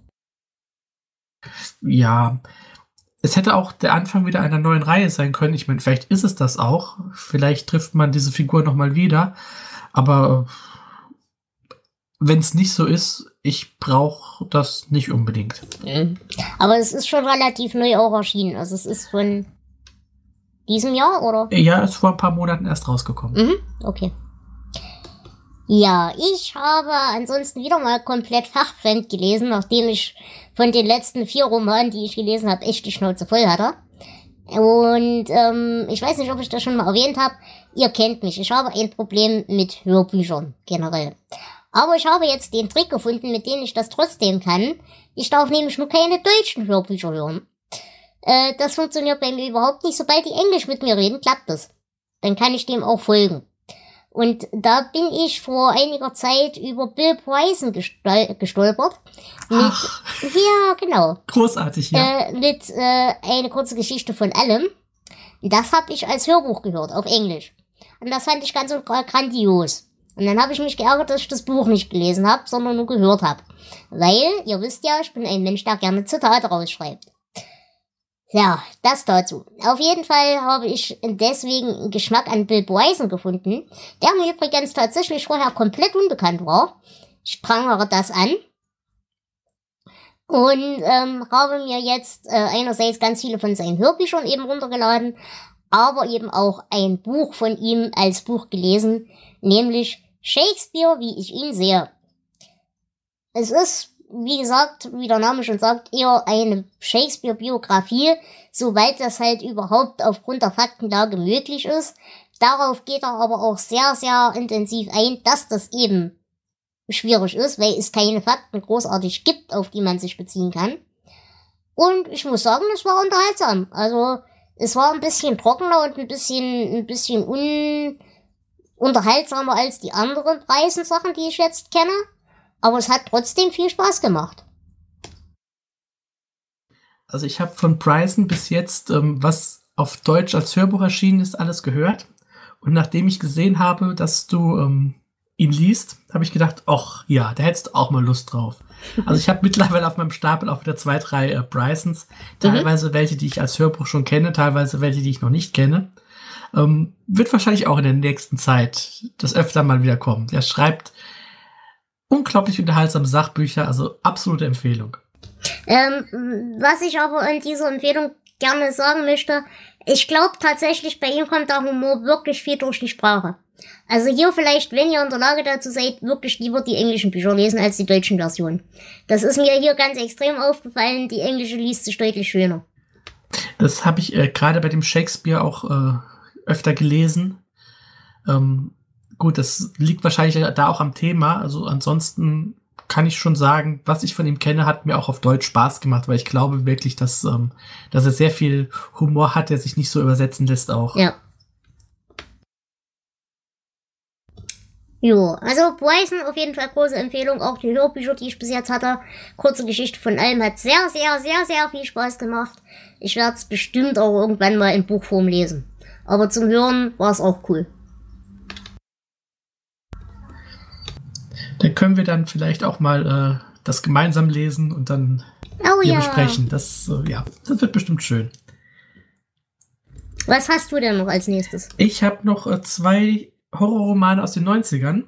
Ja, es hätte auch der Anfang wieder einer neuen Reihe sein können. Ich meine, vielleicht ist es das auch. Vielleicht trifft man diese Figur nochmal wieder. Aber wenn es nicht so ist, ich brauche das nicht unbedingt. Aber es ist schon relativ neu auch erschienen. Also es ist von diesem Jahr, oder? Ja, ist vor ein paar Monaten erst rausgekommen. Okay. Ja, ich habe ansonsten wieder mal komplett fachfremd gelesen, nachdem ich von den letzten 4 Romanen, die ich gelesen habe, echt die Schnauze voll hatte. Und ich weiß nicht, ob ich das schon mal erwähnt habe. Ihr kennt mich. Ich habe ein Problem mit Hörbüchern generell. Aber ich habe jetzt den Trick gefunden, mit dem ich das trotzdem kann. Ich darf nämlich nur keine deutschen Hörbücher hören. Das funktioniert bei mir überhaupt nicht. Sobald die Englisch mit mir reden, klappt das. Dann kann ich dem auch folgen. Und da bin ich vor einiger Zeit über Bill Bryson gestolpert. Ja, genau. Großartig, ja. Mit eine kurze Geschichte von allem. Das habe ich als Hörbuch gehört, auf Englisch. Und das fand ich ganz grandios. Und dann habe ich mich geärgert, dass ich das Buch nicht gelesen habe, sondern nur gehört habe. Weil, ihr wisst ja, ich bin ein Mensch, der gerne Zitate rausschreibt. Ja, das dazu. Auf jeden Fall habe ich deswegen einen Geschmack an Bill Bryson gefunden, der mir übrigens tatsächlich vorher komplett unbekannt war. Ich prangere das an. Und habe mir jetzt einerseits ganz viele von seinen Hörbüchern eben runtergeladen, aber eben auch ein Buch von ihm als Buch gelesen, nämlich Shakespeare, wie ich ihn sehe. Es ist, wie gesagt, wie der Name schon sagt, eher eine Shakespeare-Biografie, soweit das halt überhaupt aufgrund der Faktenlage möglich ist. Darauf geht er aber auch sehr, sehr intensiv ein, dass das eben schwierig ist, weil es keine Fakten großartig gibt, auf die man sich beziehen kann. Und ich muss sagen, es war unterhaltsam. Also, es war ein bisschen trockener und ein bisschen unterhaltsamer als die anderen Bryson-Sachen, die ich jetzt kenne. Aber es hat trotzdem viel Spaß gemacht. Also ich habe von Bryson bis jetzt, was auf Deutsch als Hörbuch erschienen ist, alles gehört. Und nachdem ich gesehen habe, dass du ihn liest, habe ich gedacht, ach ja, da hättest du auch mal Lust drauf. Also ich habe mittlerweile auf meinem Stapel auch wieder 2, 3 Brysons. Teilweise welche, die ich als Hörbuch schon kenne, teilweise welche, die ich noch nicht kenne. Wird wahrscheinlich auch in der nächsten Zeit das öfter mal wieder kommen. Der schreibt unglaublich unterhaltsame Sachbücher, also absolute Empfehlung. Was ich aber in dieser Empfehlung gerne sagen möchte, ich glaube tatsächlich, bei ihm kommt der Humor wirklich viel durch die Sprache. Also hier vielleicht, wenn ihr in der Lage dazu seid, wirklich lieber die englischen Bücher lesen als die deutschen Versionen. Das ist mir hier ganz extrem aufgefallen, die englische liest sich deutlich schöner. Das habe ich gerade bei dem Shakespeare auch öfter gelesen. Gut, das liegt wahrscheinlich da auch am Thema. Also ansonsten kann ich schon sagen, was ich von ihm kenne, hat mir auch auf Deutsch Spaß gemacht, weil ich glaube wirklich, dass er sehr viel Humor hat, der sich nicht so übersetzen lässt auch. Ja. Jo, also Bryson auf jeden Fall große Empfehlung, auch die Hörbücher, die ich bis jetzt hatte. Kurze Geschichte von allem hat sehr, sehr, sehr, sehr viel Spaß gemacht. Ich werde es bestimmt auch irgendwann mal in Buchform lesen. Aber zum Hören war es auch cool. Da können wir dann vielleicht auch mal das gemeinsam lesen und dann besprechen. Das wird bestimmt schön. Was hast du denn noch als nächstes? Ich habe noch 2 Horrorromane aus den 90ern.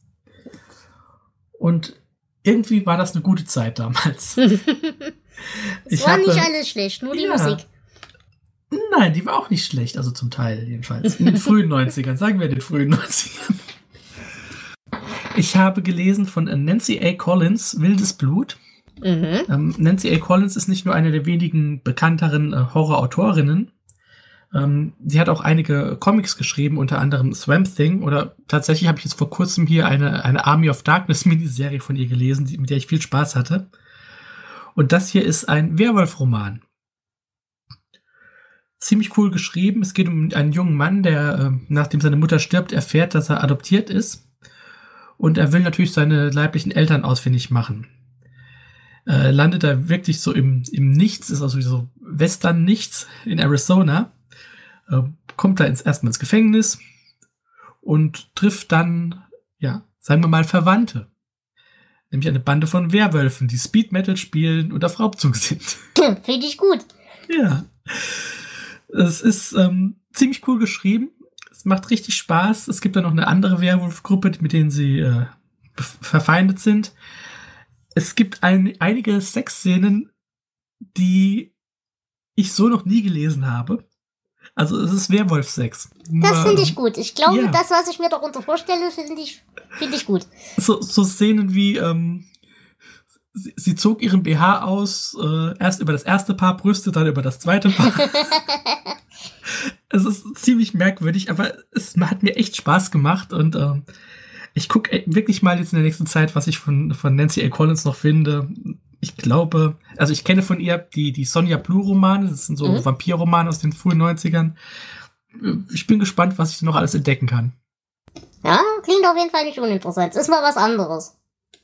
Und irgendwie war das eine gute Zeit damals. Es war nicht alles schlecht, nur die Musik. Nein, die war auch nicht schlecht, also zum Teil jedenfalls. In den frühen 90ern, sagen wir in den frühen 90ern. Ich habe gelesen von Nancy A. Collins, Wildes Blut. Nancy A. Collins ist nicht nur eine der wenigen bekannteren Horrorautorinnen. Sie hat auch einige Comics geschrieben, unter anderem Swamp Thing. Oder tatsächlich habe ich jetzt vor kurzem hier eine Army of Darkness Miniserie von ihr gelesen, mit der ich viel Spaß hatte. Und das hier ist ein Werwolf-Roman. Ziemlich cool geschrieben. Es geht um einen jungen Mann, der, nachdem seine Mutter stirbt, erfährt, dass er adoptiert ist. Und er will natürlich seine leiblichen Eltern ausfindig machen. Landet da wirklich so im Nichts, ist also so Western-Nichts in Arizona. Kommt da erstmal ins Gefängnis und trifft dann, sagen wir mal, Verwandte. Nämlich eine Bande von Werwölfen, die Speed Metal spielen und auf Raubzug sind. Finde ich gut. Ja. Es ist ziemlich cool geschrieben. Es macht richtig Spaß. Es gibt dann noch eine andere Werwolf-Gruppe, mit denen sie verfeindet sind. es gibt einige Sexszenen, die ich so noch nie gelesen habe. Also es ist Werwolf-Sex. Das finde ich gut. Ich glaube, ja. das, was ich mir darunter vorstelle, finde ich gut. So Szenen wie, sie zog ihren BH aus, erst über das erste Paar Brüste, dann über das zweite Paar. Es ist ziemlich merkwürdig, aber es hat mir echt Spaß gemacht und ich gucke wirklich mal jetzt in der nächsten Zeit, was ich von Nancy A. Collins noch finde. Ich glaube, also ich kenne von ihr die Sonja Blue-Romane, das sind so Vampir-Romane aus den frühen 90ern. Ich bin gespannt, was ich noch alles entdecken kann. Ja, klingt auf jeden Fall nicht uninteressant. Ist mal was anderes.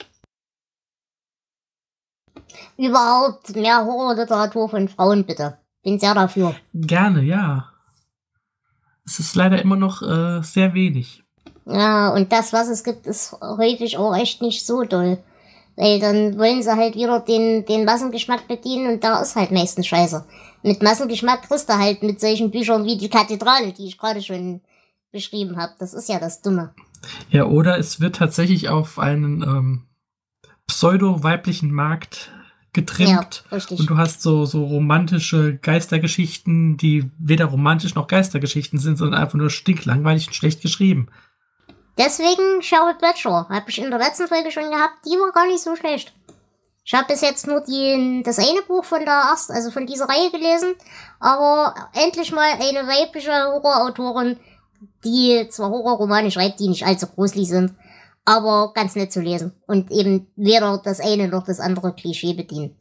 Überhaupt mehr Horrorliteratur von Frauen, bitte. Bin sehr dafür. Gerne, ja. Es ist leider immer noch sehr wenig. Ja, und das, was es gibt, ist häufig auch echt nicht so doll. Weil dann wollen sie halt wieder den Massengeschmack bedienen und da ist halt meistens Scheiße. Mit Massengeschmack kriegst du halt mit solchen Büchern wie die Kathedrale, die ich gerade schon beschrieben habe. Das ist ja das Dumme. Ja, oder es wird tatsächlich auf einen pseudo-weiblichen Markt getrimmt. Ja, richtig. Und du hast so romantische Geistergeschichten, die weder romantisch noch Geistergeschichten sind, sondern einfach nur stinklangweilig und schlecht geschrieben. Deswegen Charlotte Bradshaw. Habe ich in der letzten Folge schon gehabt. Die war gar nicht so schlecht. Ich habe bis jetzt nur das eine Buch von von dieser Reihe gelesen. Aber endlich mal eine weibliche Horrorautorin, die zwar Horrorromane schreibt, die nicht allzu gruselig sind, aber ganz nett zu lesen. Und eben weder das eine noch das andere Klischee bedienen.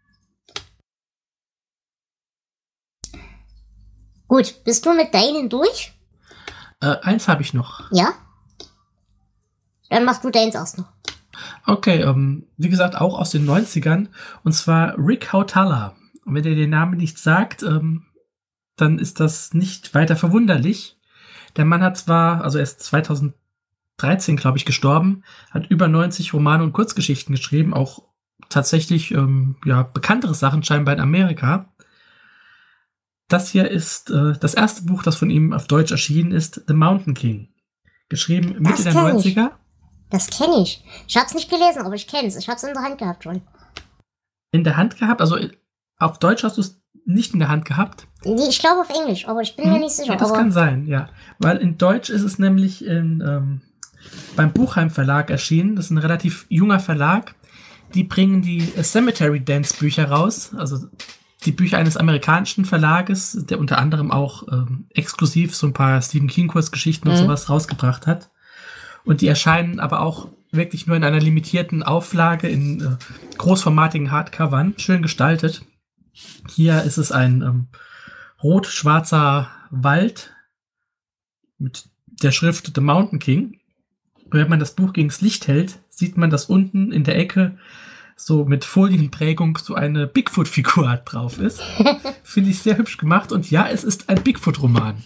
Gut, bist du mit deinen durch? Eins habe ich noch. Ja? Dann machst du deins erst noch. Okay, wie gesagt, auch aus den 90ern. Und zwar Rick Hautala. Und wenn ihr den Namen nicht sagt, dann ist das nicht weiter verwunderlich. Der Mann hat zwar, also er ist 2013, glaube ich, gestorben, hat über 90 Romane und Kurzgeschichten geschrieben, auch tatsächlich bekanntere Sachen scheinbar in Amerika. Das hier ist das erste Buch, das von ihm auf Deutsch erschienen ist, The Mountain King. Geschrieben Mitte der 90er. Das kenne ich. Ich hab's nicht gelesen, aber ich kenn's. Ich hab's in der Hand gehabt schon. In der Hand gehabt? Also auf Deutsch hast du es nicht in der Hand gehabt? Nee, ich glaube auf Englisch, aber ich bin mir nicht sicher. Ja, das kann sein, ja. Weil in Deutsch ist es nämlich beim Buchheim Verlag erschienen. Das ist ein relativ junger Verlag. Die bringen die Cemetery Dance Bücher raus. Also die Bücher eines amerikanischen Verlages, der unter anderem auch exklusiv so ein paar Stephen King Kurzgeschichten und sowas rausgebracht hat. Und die erscheinen aber auch wirklich nur in einer limitierten Auflage in großformatigen Hardcovern, schön gestaltet. Hier ist es ein rot-schwarzer Wald mit der Schrift The Mountain King. Und wenn man das Buch gegens Licht hält, sieht man, dass unten in der Ecke so mit Folienprägung so eine Bigfoot-Figur drauf ist. Finde ich sehr hübsch gemacht. Und ja, es ist ein Bigfoot-Roman.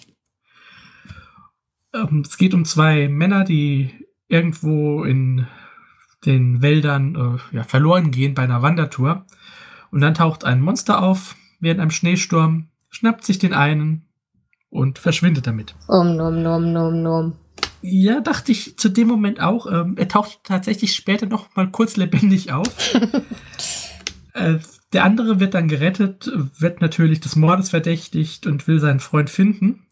Es geht um zwei Männer, die irgendwo in den Wäldern verloren gehen bei einer Wandertour. Und dann taucht ein Monster auf während einem Schneesturm, schnappt sich den einen und verschwindet damit. Nom. Ja, dachte ich zu dem Moment auch. Er taucht tatsächlich später noch mal kurz lebendig auf. Der andere wird dann gerettet, wird natürlich des Mordes verdächtigt und will seinen Freund finden.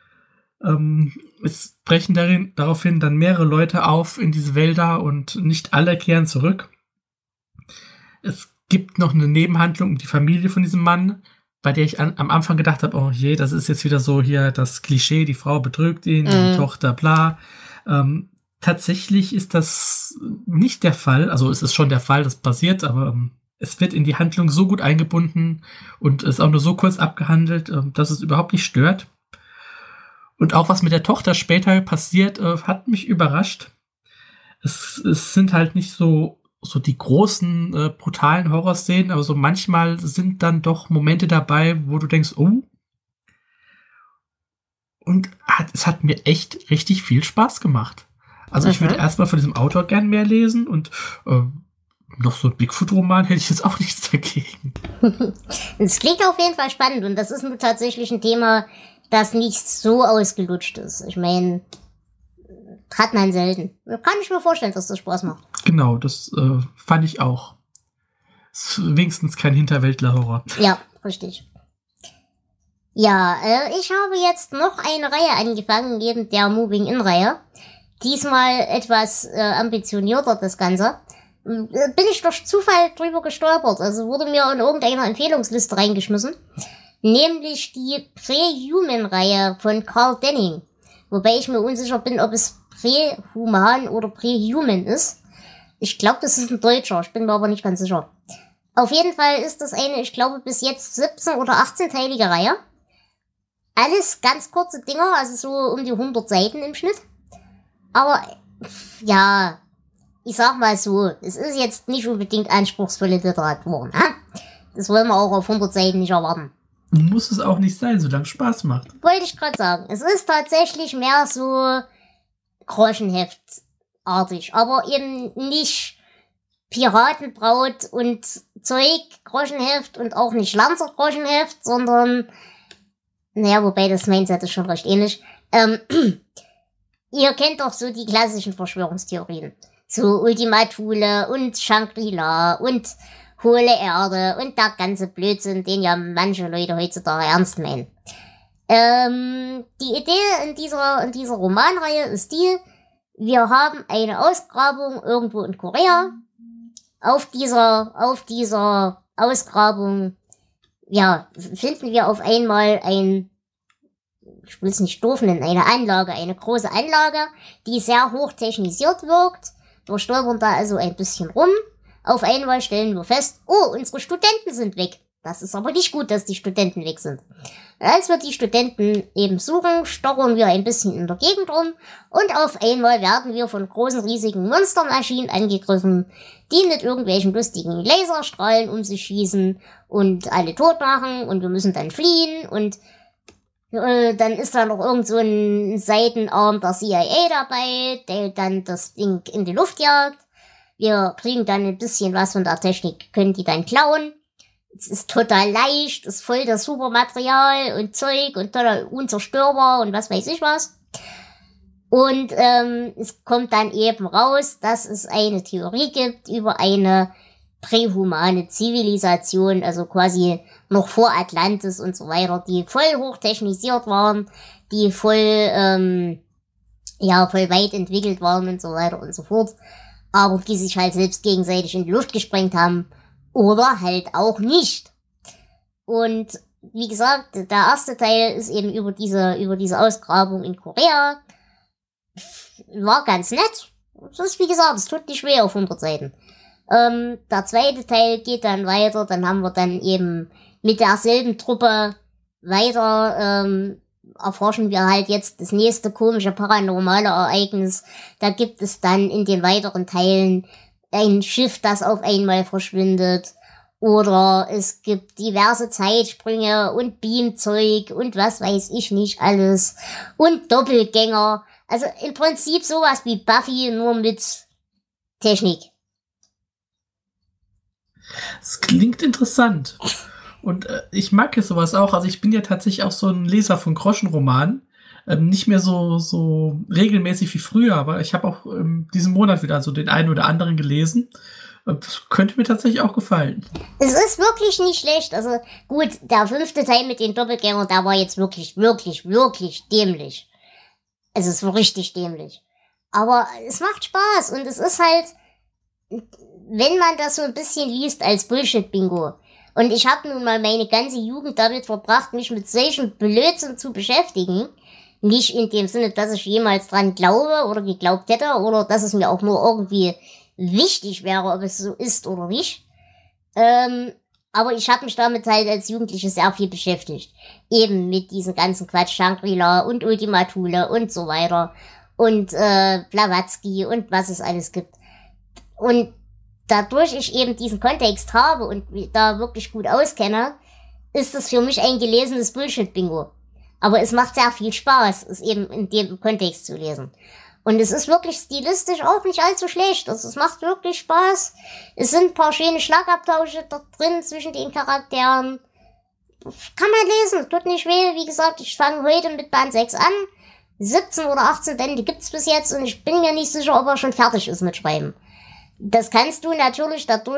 Es brechen daraufhin dann mehrere Leute auf in diese Wälder und nicht alle kehren zurück. Es gibt noch eine Nebenhandlung um die Familie von diesem Mann, bei der ich am Anfang gedacht habe, oh je, das ist jetzt wieder so hier das Klischee, die Frau betrügt ihn, die Tochter, bla. Tatsächlich ist das nicht der Fall, also es ist schon der Fall, das passiert, aber es wird in die Handlung so gut eingebunden und ist auch nur so kurz abgehandelt, dass es überhaupt nicht stört. Und auch was mit der Tochter später passiert, hat mich überrascht. Es sind halt nicht so die großen, brutalen Horrorszenen, aber so manchmal sind dann doch Momente dabei, wo du denkst, oh. Und es hat mir echt richtig viel Spaß gemacht. Also ich würde erstmal von diesem Autor gern mehr lesen und noch so ein Bigfoot-Roman hätte ich jetzt auch nichts dagegen. Es klingt auf jeden Fall spannend und das ist nur tatsächlich ein Thema, das nicht so ausgelutscht ist. Ich meine, hat man selten. Kann ich mir vorstellen, dass das Spaß macht. Genau, das fand ich auch. Ist wenigstens kein Hinterwäldler-Horror. Ja, richtig. Ja, ich habe jetzt noch eine Reihe angefangen, neben der Moving-In-Reihe. Diesmal etwas ambitionierter, das Ganze. Bin ich durch Zufall drüber gestolpert. Also wurde mir in irgendeiner Empfehlungsliste reingeschmissen. Nämlich die Prehuman-Reihe von Carl Denning. Wobei ich mir unsicher bin, ob es Prehuman oder Prehuman ist. Ich glaube, das ist ein Deutscher. Ich bin mir aber nicht ganz sicher. Auf jeden Fall ist das eine, ich glaube, bis jetzt 17- oder 18-teilige Reihe. Alles ganz kurze Dinger, also so um die 100 Seiten im Schnitt. Aber, ja, ich sag mal so, es ist jetzt nicht unbedingt anspruchsvolle Literatur, ne? Das wollen wir auch auf 100 Seiten nicht erwarten. Muss es auch nicht sein, solange es Spaß macht. Wollte ich gerade sagen. Es ist tatsächlich mehr so Groschenheftartig, aber eben nicht Piratenbraut und Zeug Groschenheft und auch nicht Lanzer Groschenheft, sondern, naja, wobei das Mindset ist schon recht ähnlich. Ihr kennt doch so die klassischen Verschwörungstheorien. So Ultima Thule und Shangri-La und hohle Erde und der ganze Blödsinn, den ja manche Leute heutzutage ernst meinen. Die Idee in dieser Romanreihe ist die, wir haben eine Ausgrabung irgendwo in Korea. Auf dieser Ausgrabung, ja, finden wir auf einmal ich will es nicht doof nennen, eine große Anlage, die sehr hoch technisiert wirkt. Wir stolpern da also ein bisschen rum. Auf einmal stellen wir fest, oh, unsere Studenten sind weg. Das ist aber nicht gut, dass die Studenten weg sind. Als wir die Studenten eben suchen, stochern wir ein bisschen in der Gegend rum und auf einmal werden wir von großen, riesigen Monstermaschinen angegriffen, die mit irgendwelchen lustigen Laserstrahlen um sich schießen und alle tot machen und wir müssen dann fliehen und dann ist da noch irgend so ein Seitenarm der CIA dabei, der dann das Ding in die Luft jagt. Wir kriegen dann ein bisschen was von der Technik, können die dann klauen. Es ist total leicht, ist voll das Supermaterial und Zeug und total unzerstörbar und was weiß ich was. Und es kommt dann eben raus, dass es eine Theorie gibt über eine prähumane Zivilisation, also quasi noch vor Atlantis und so weiter, die voll hochtechnisiert waren, die voll weit entwickelt waren und so weiter und so fort, aber die sich halt selbst gegenseitig in die Luft gesprengt haben oder halt auch nicht. Und wie gesagt, der erste Teil ist eben über diese Ausgrabung in Korea. War ganz nett. Das ist, wie gesagt, es tut nicht weh auf 100 Seiten. Der zweite Teil geht dann weiter, dann haben wir dann eben mit derselben Truppe weiter, erforschen wir halt jetzt das nächste komische paranormale Ereignis. Da gibt es dann in den weiteren Teilen ein Schiff, das auf einmal verschwindet. Oder es gibt diverse Zeitsprünge und Beamzeug und was weiß ich nicht alles. Und Doppelgänger. Also im Prinzip sowas wie Buffy, nur mit Technik. Das klingt interessant. Und ich mag ja sowas auch. Also ich bin ja tatsächlich auch so ein Leser von Groschenromanen. Nicht mehr so regelmäßig wie früher, aber ich habe auch diesen Monat wieder so den einen oder anderen gelesen. Das könnte mir tatsächlich auch gefallen. Es ist wirklich nicht schlecht. Also gut, der 5. Teil mit den Doppelgängern, der war jetzt wirklich, wirklich, wirklich dämlich. Also es war richtig dämlich. Aber es macht Spaß und es ist halt, wenn man das so ein bisschen liest als Bullshit-Bingo. Und ich habe nun mal meine ganze Jugend damit verbracht, mich mit solchen Blödsinn zu beschäftigen. Nicht in dem Sinne, dass ich jemals dran glaube oder geglaubt hätte oder dass es mir auch nur irgendwie wichtig wäre, ob es so ist oder nicht. Aber ich habe mich damit halt als Jugendliche sehr viel beschäftigt. Eben mit diesem ganzen Quatsch, Shangri-La und Ultima Thule und so weiter. Und Blavatsky und was es alles gibt. Und dadurch ich eben diesen Kontext habe und mich da wirklich gut auskenne, ist das für mich ein gelesenes Bullshit-Bingo. Aber es macht sehr viel Spaß, es eben in dem Kontext zu lesen. Und es ist wirklich stilistisch auch nicht allzu schlecht. Also es macht wirklich Spaß. Es sind ein paar schöne Schlagabtausche dort drin zwischen den Charakteren. Kann man lesen, tut nicht weh. Wie gesagt, ich fange heute mit Band 6 an. 17 oder 18 Bände gibt's bis jetzt und ich bin mir nicht sicher, ob er schon fertig ist mit Schreiben. Das kannst du natürlich dadurch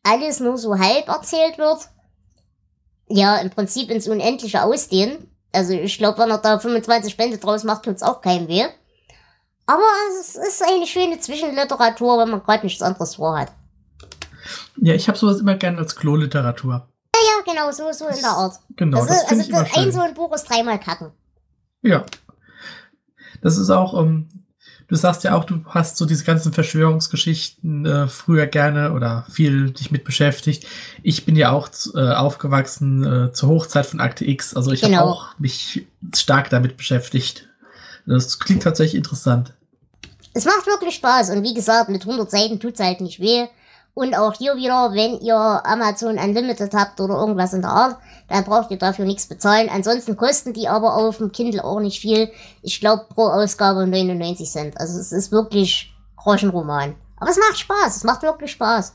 alles nur so halb erzählt wird, ja, im Prinzip ins Unendliche ausdehnen. Also ich glaube, wenn er da 25 Bände draus macht, tut's auch keinem weh. Aber es ist eine schöne Zwischenliteratur, wenn man gerade nichts anderes vorhat. Ja, ich habe sowas immer gerne als Kloliteratur. Ja, genau, so in der Art. Genau, das finde ich immer schön. So ein Buch ist 3-mal kacken. Ja. Das ist auch, du sagst ja auch, du hast so diese ganzen Verschwörungsgeschichten früher gerne oder viel dich mit beschäftigt. Ich bin ja auch aufgewachsen zur Hochzeit von Akte X. Also ich habe auch mich stark damit beschäftigt. Das klingt tatsächlich interessant. Es macht wirklich Spaß und wie gesagt, mit 100 Seiten tut's halt nicht weh. Und auch hier wieder, wenn ihr Amazon Unlimited habt oder irgendwas in der Art, dann braucht ihr dafür nichts bezahlen. Ansonsten kosten die aber auf dem Kindle auch nicht viel. Ich glaube pro Ausgabe 99 Cent. Also es ist wirklich Groschenroman. Aber es macht Spaß, es macht wirklich Spaß.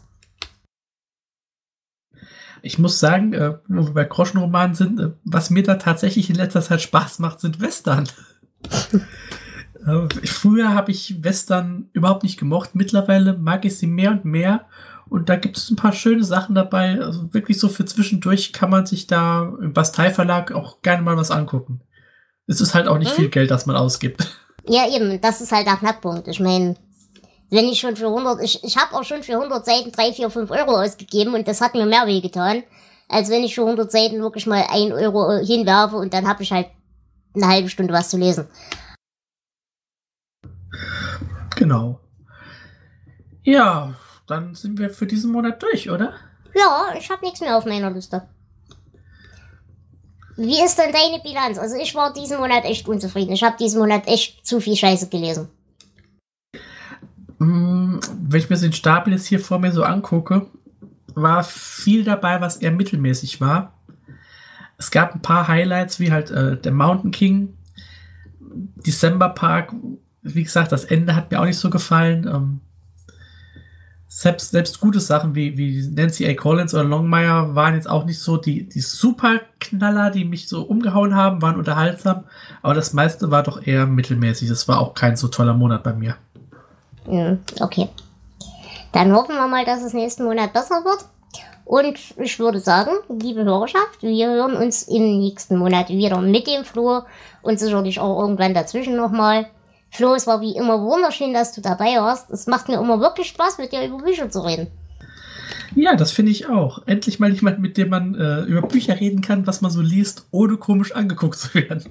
Ich muss sagen, wo wir bei Groschenromanen sind, was mir da tatsächlich in letzter Zeit Spaß macht, sind Western. Früher habe ich Western überhaupt nicht gemocht. Mittlerweile mag ich sie mehr und mehr. Und da gibt es ein paar schöne Sachen dabei. Also wirklich so für zwischendurch kann man sich da im Bastei-Verlag auch gerne mal was angucken. Es ist halt auch nicht viel Geld, das man ausgibt. Ja, eben. Das ist halt der Knackpunkt. Ich meine, wenn ich schon für 100... Ich habe auch schon für 100 Seiten 3, 4, 5 Euro ausgegeben. Und das hat mir mehr wehgetan, als wenn ich für 100 Seiten wirklich mal 1 Euro hinwerfe. Und dann habe ich halt eine halbe Stunde was zu lesen. Genau. Ja, dann sind wir für diesen Monat durch, oder? Ja, ich habe nichts mehr auf meiner Liste. Wie ist denn deine Bilanz? Also ich war diesen Monat echt unzufrieden. Ich habe diesen Monat echt zu viel Scheiße gelesen. Wenn ich mir den Stapel jetzt hier vor mir so angucke, war viel dabei, was eher mittelmäßig war. Es gab ein paar Highlights, wie halt der Mountain King, December Park. Wie gesagt, das Ende hat mir auch nicht so gefallen. Selbst gute Sachen wie Nancy A. Collins oder Longmire waren jetzt auch nicht so die Superknaller, die mich so umgehauen haben, waren unterhaltsam. Aber das meiste war doch eher mittelmäßig. Das war auch kein so toller Monat bei mir. Okay. Dann hoffen wir mal, dass es nächsten Monat besser wird. Und ich würde sagen, liebe Hörerschaft, wir hören uns im nächsten Monat wieder mit dem Flo und sicherlich auch irgendwann dazwischen nochmal. Flo, es war wie immer wunderschön, dass du dabei warst. Es macht mir immer wirklich Spaß, mit dir über Bücher zu reden. Ja, das finde ich auch. Endlich mal jemand, mit dem man über Bücher reden kann, was man so liest, ohne komisch angeguckt zu werden.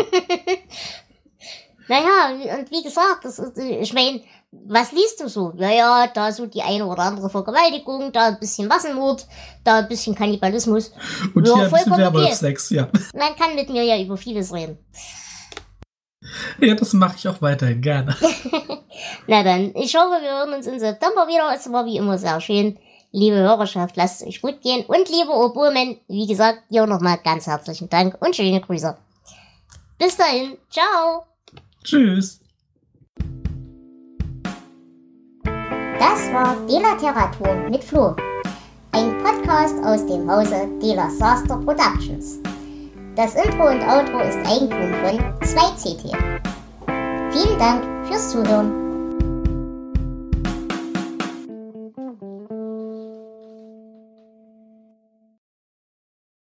Naja, und wie gesagt, ich meine, was liest du so? Ja, da so die eine oder andere Vergewaltigung, da ein bisschen Massenmord, da ein bisschen Kannibalismus. Und ja, hier ein bisschen Werwolf-Sex, ja. Man kann mit mir ja über vieles reden. Ja, das mache ich auch weiterhin gerne. Na dann, ich hoffe, wir hören uns im September wieder. Es war wie immer sehr schön. Liebe Hörerschaft, lasst es euch gut gehen. Und liebe Oboemen, wie gesagt, dir nochmal ganz herzlichen Dank und schöne Grüße. Bis dahin, ciao. Tschüss. Das war Delateratur mit Flo. Ein Podcast aus dem Hause Dela Saster Productions. Das Intro und Outro ist Eigentum von 2CT. Vielen Dank fürs Zuhören.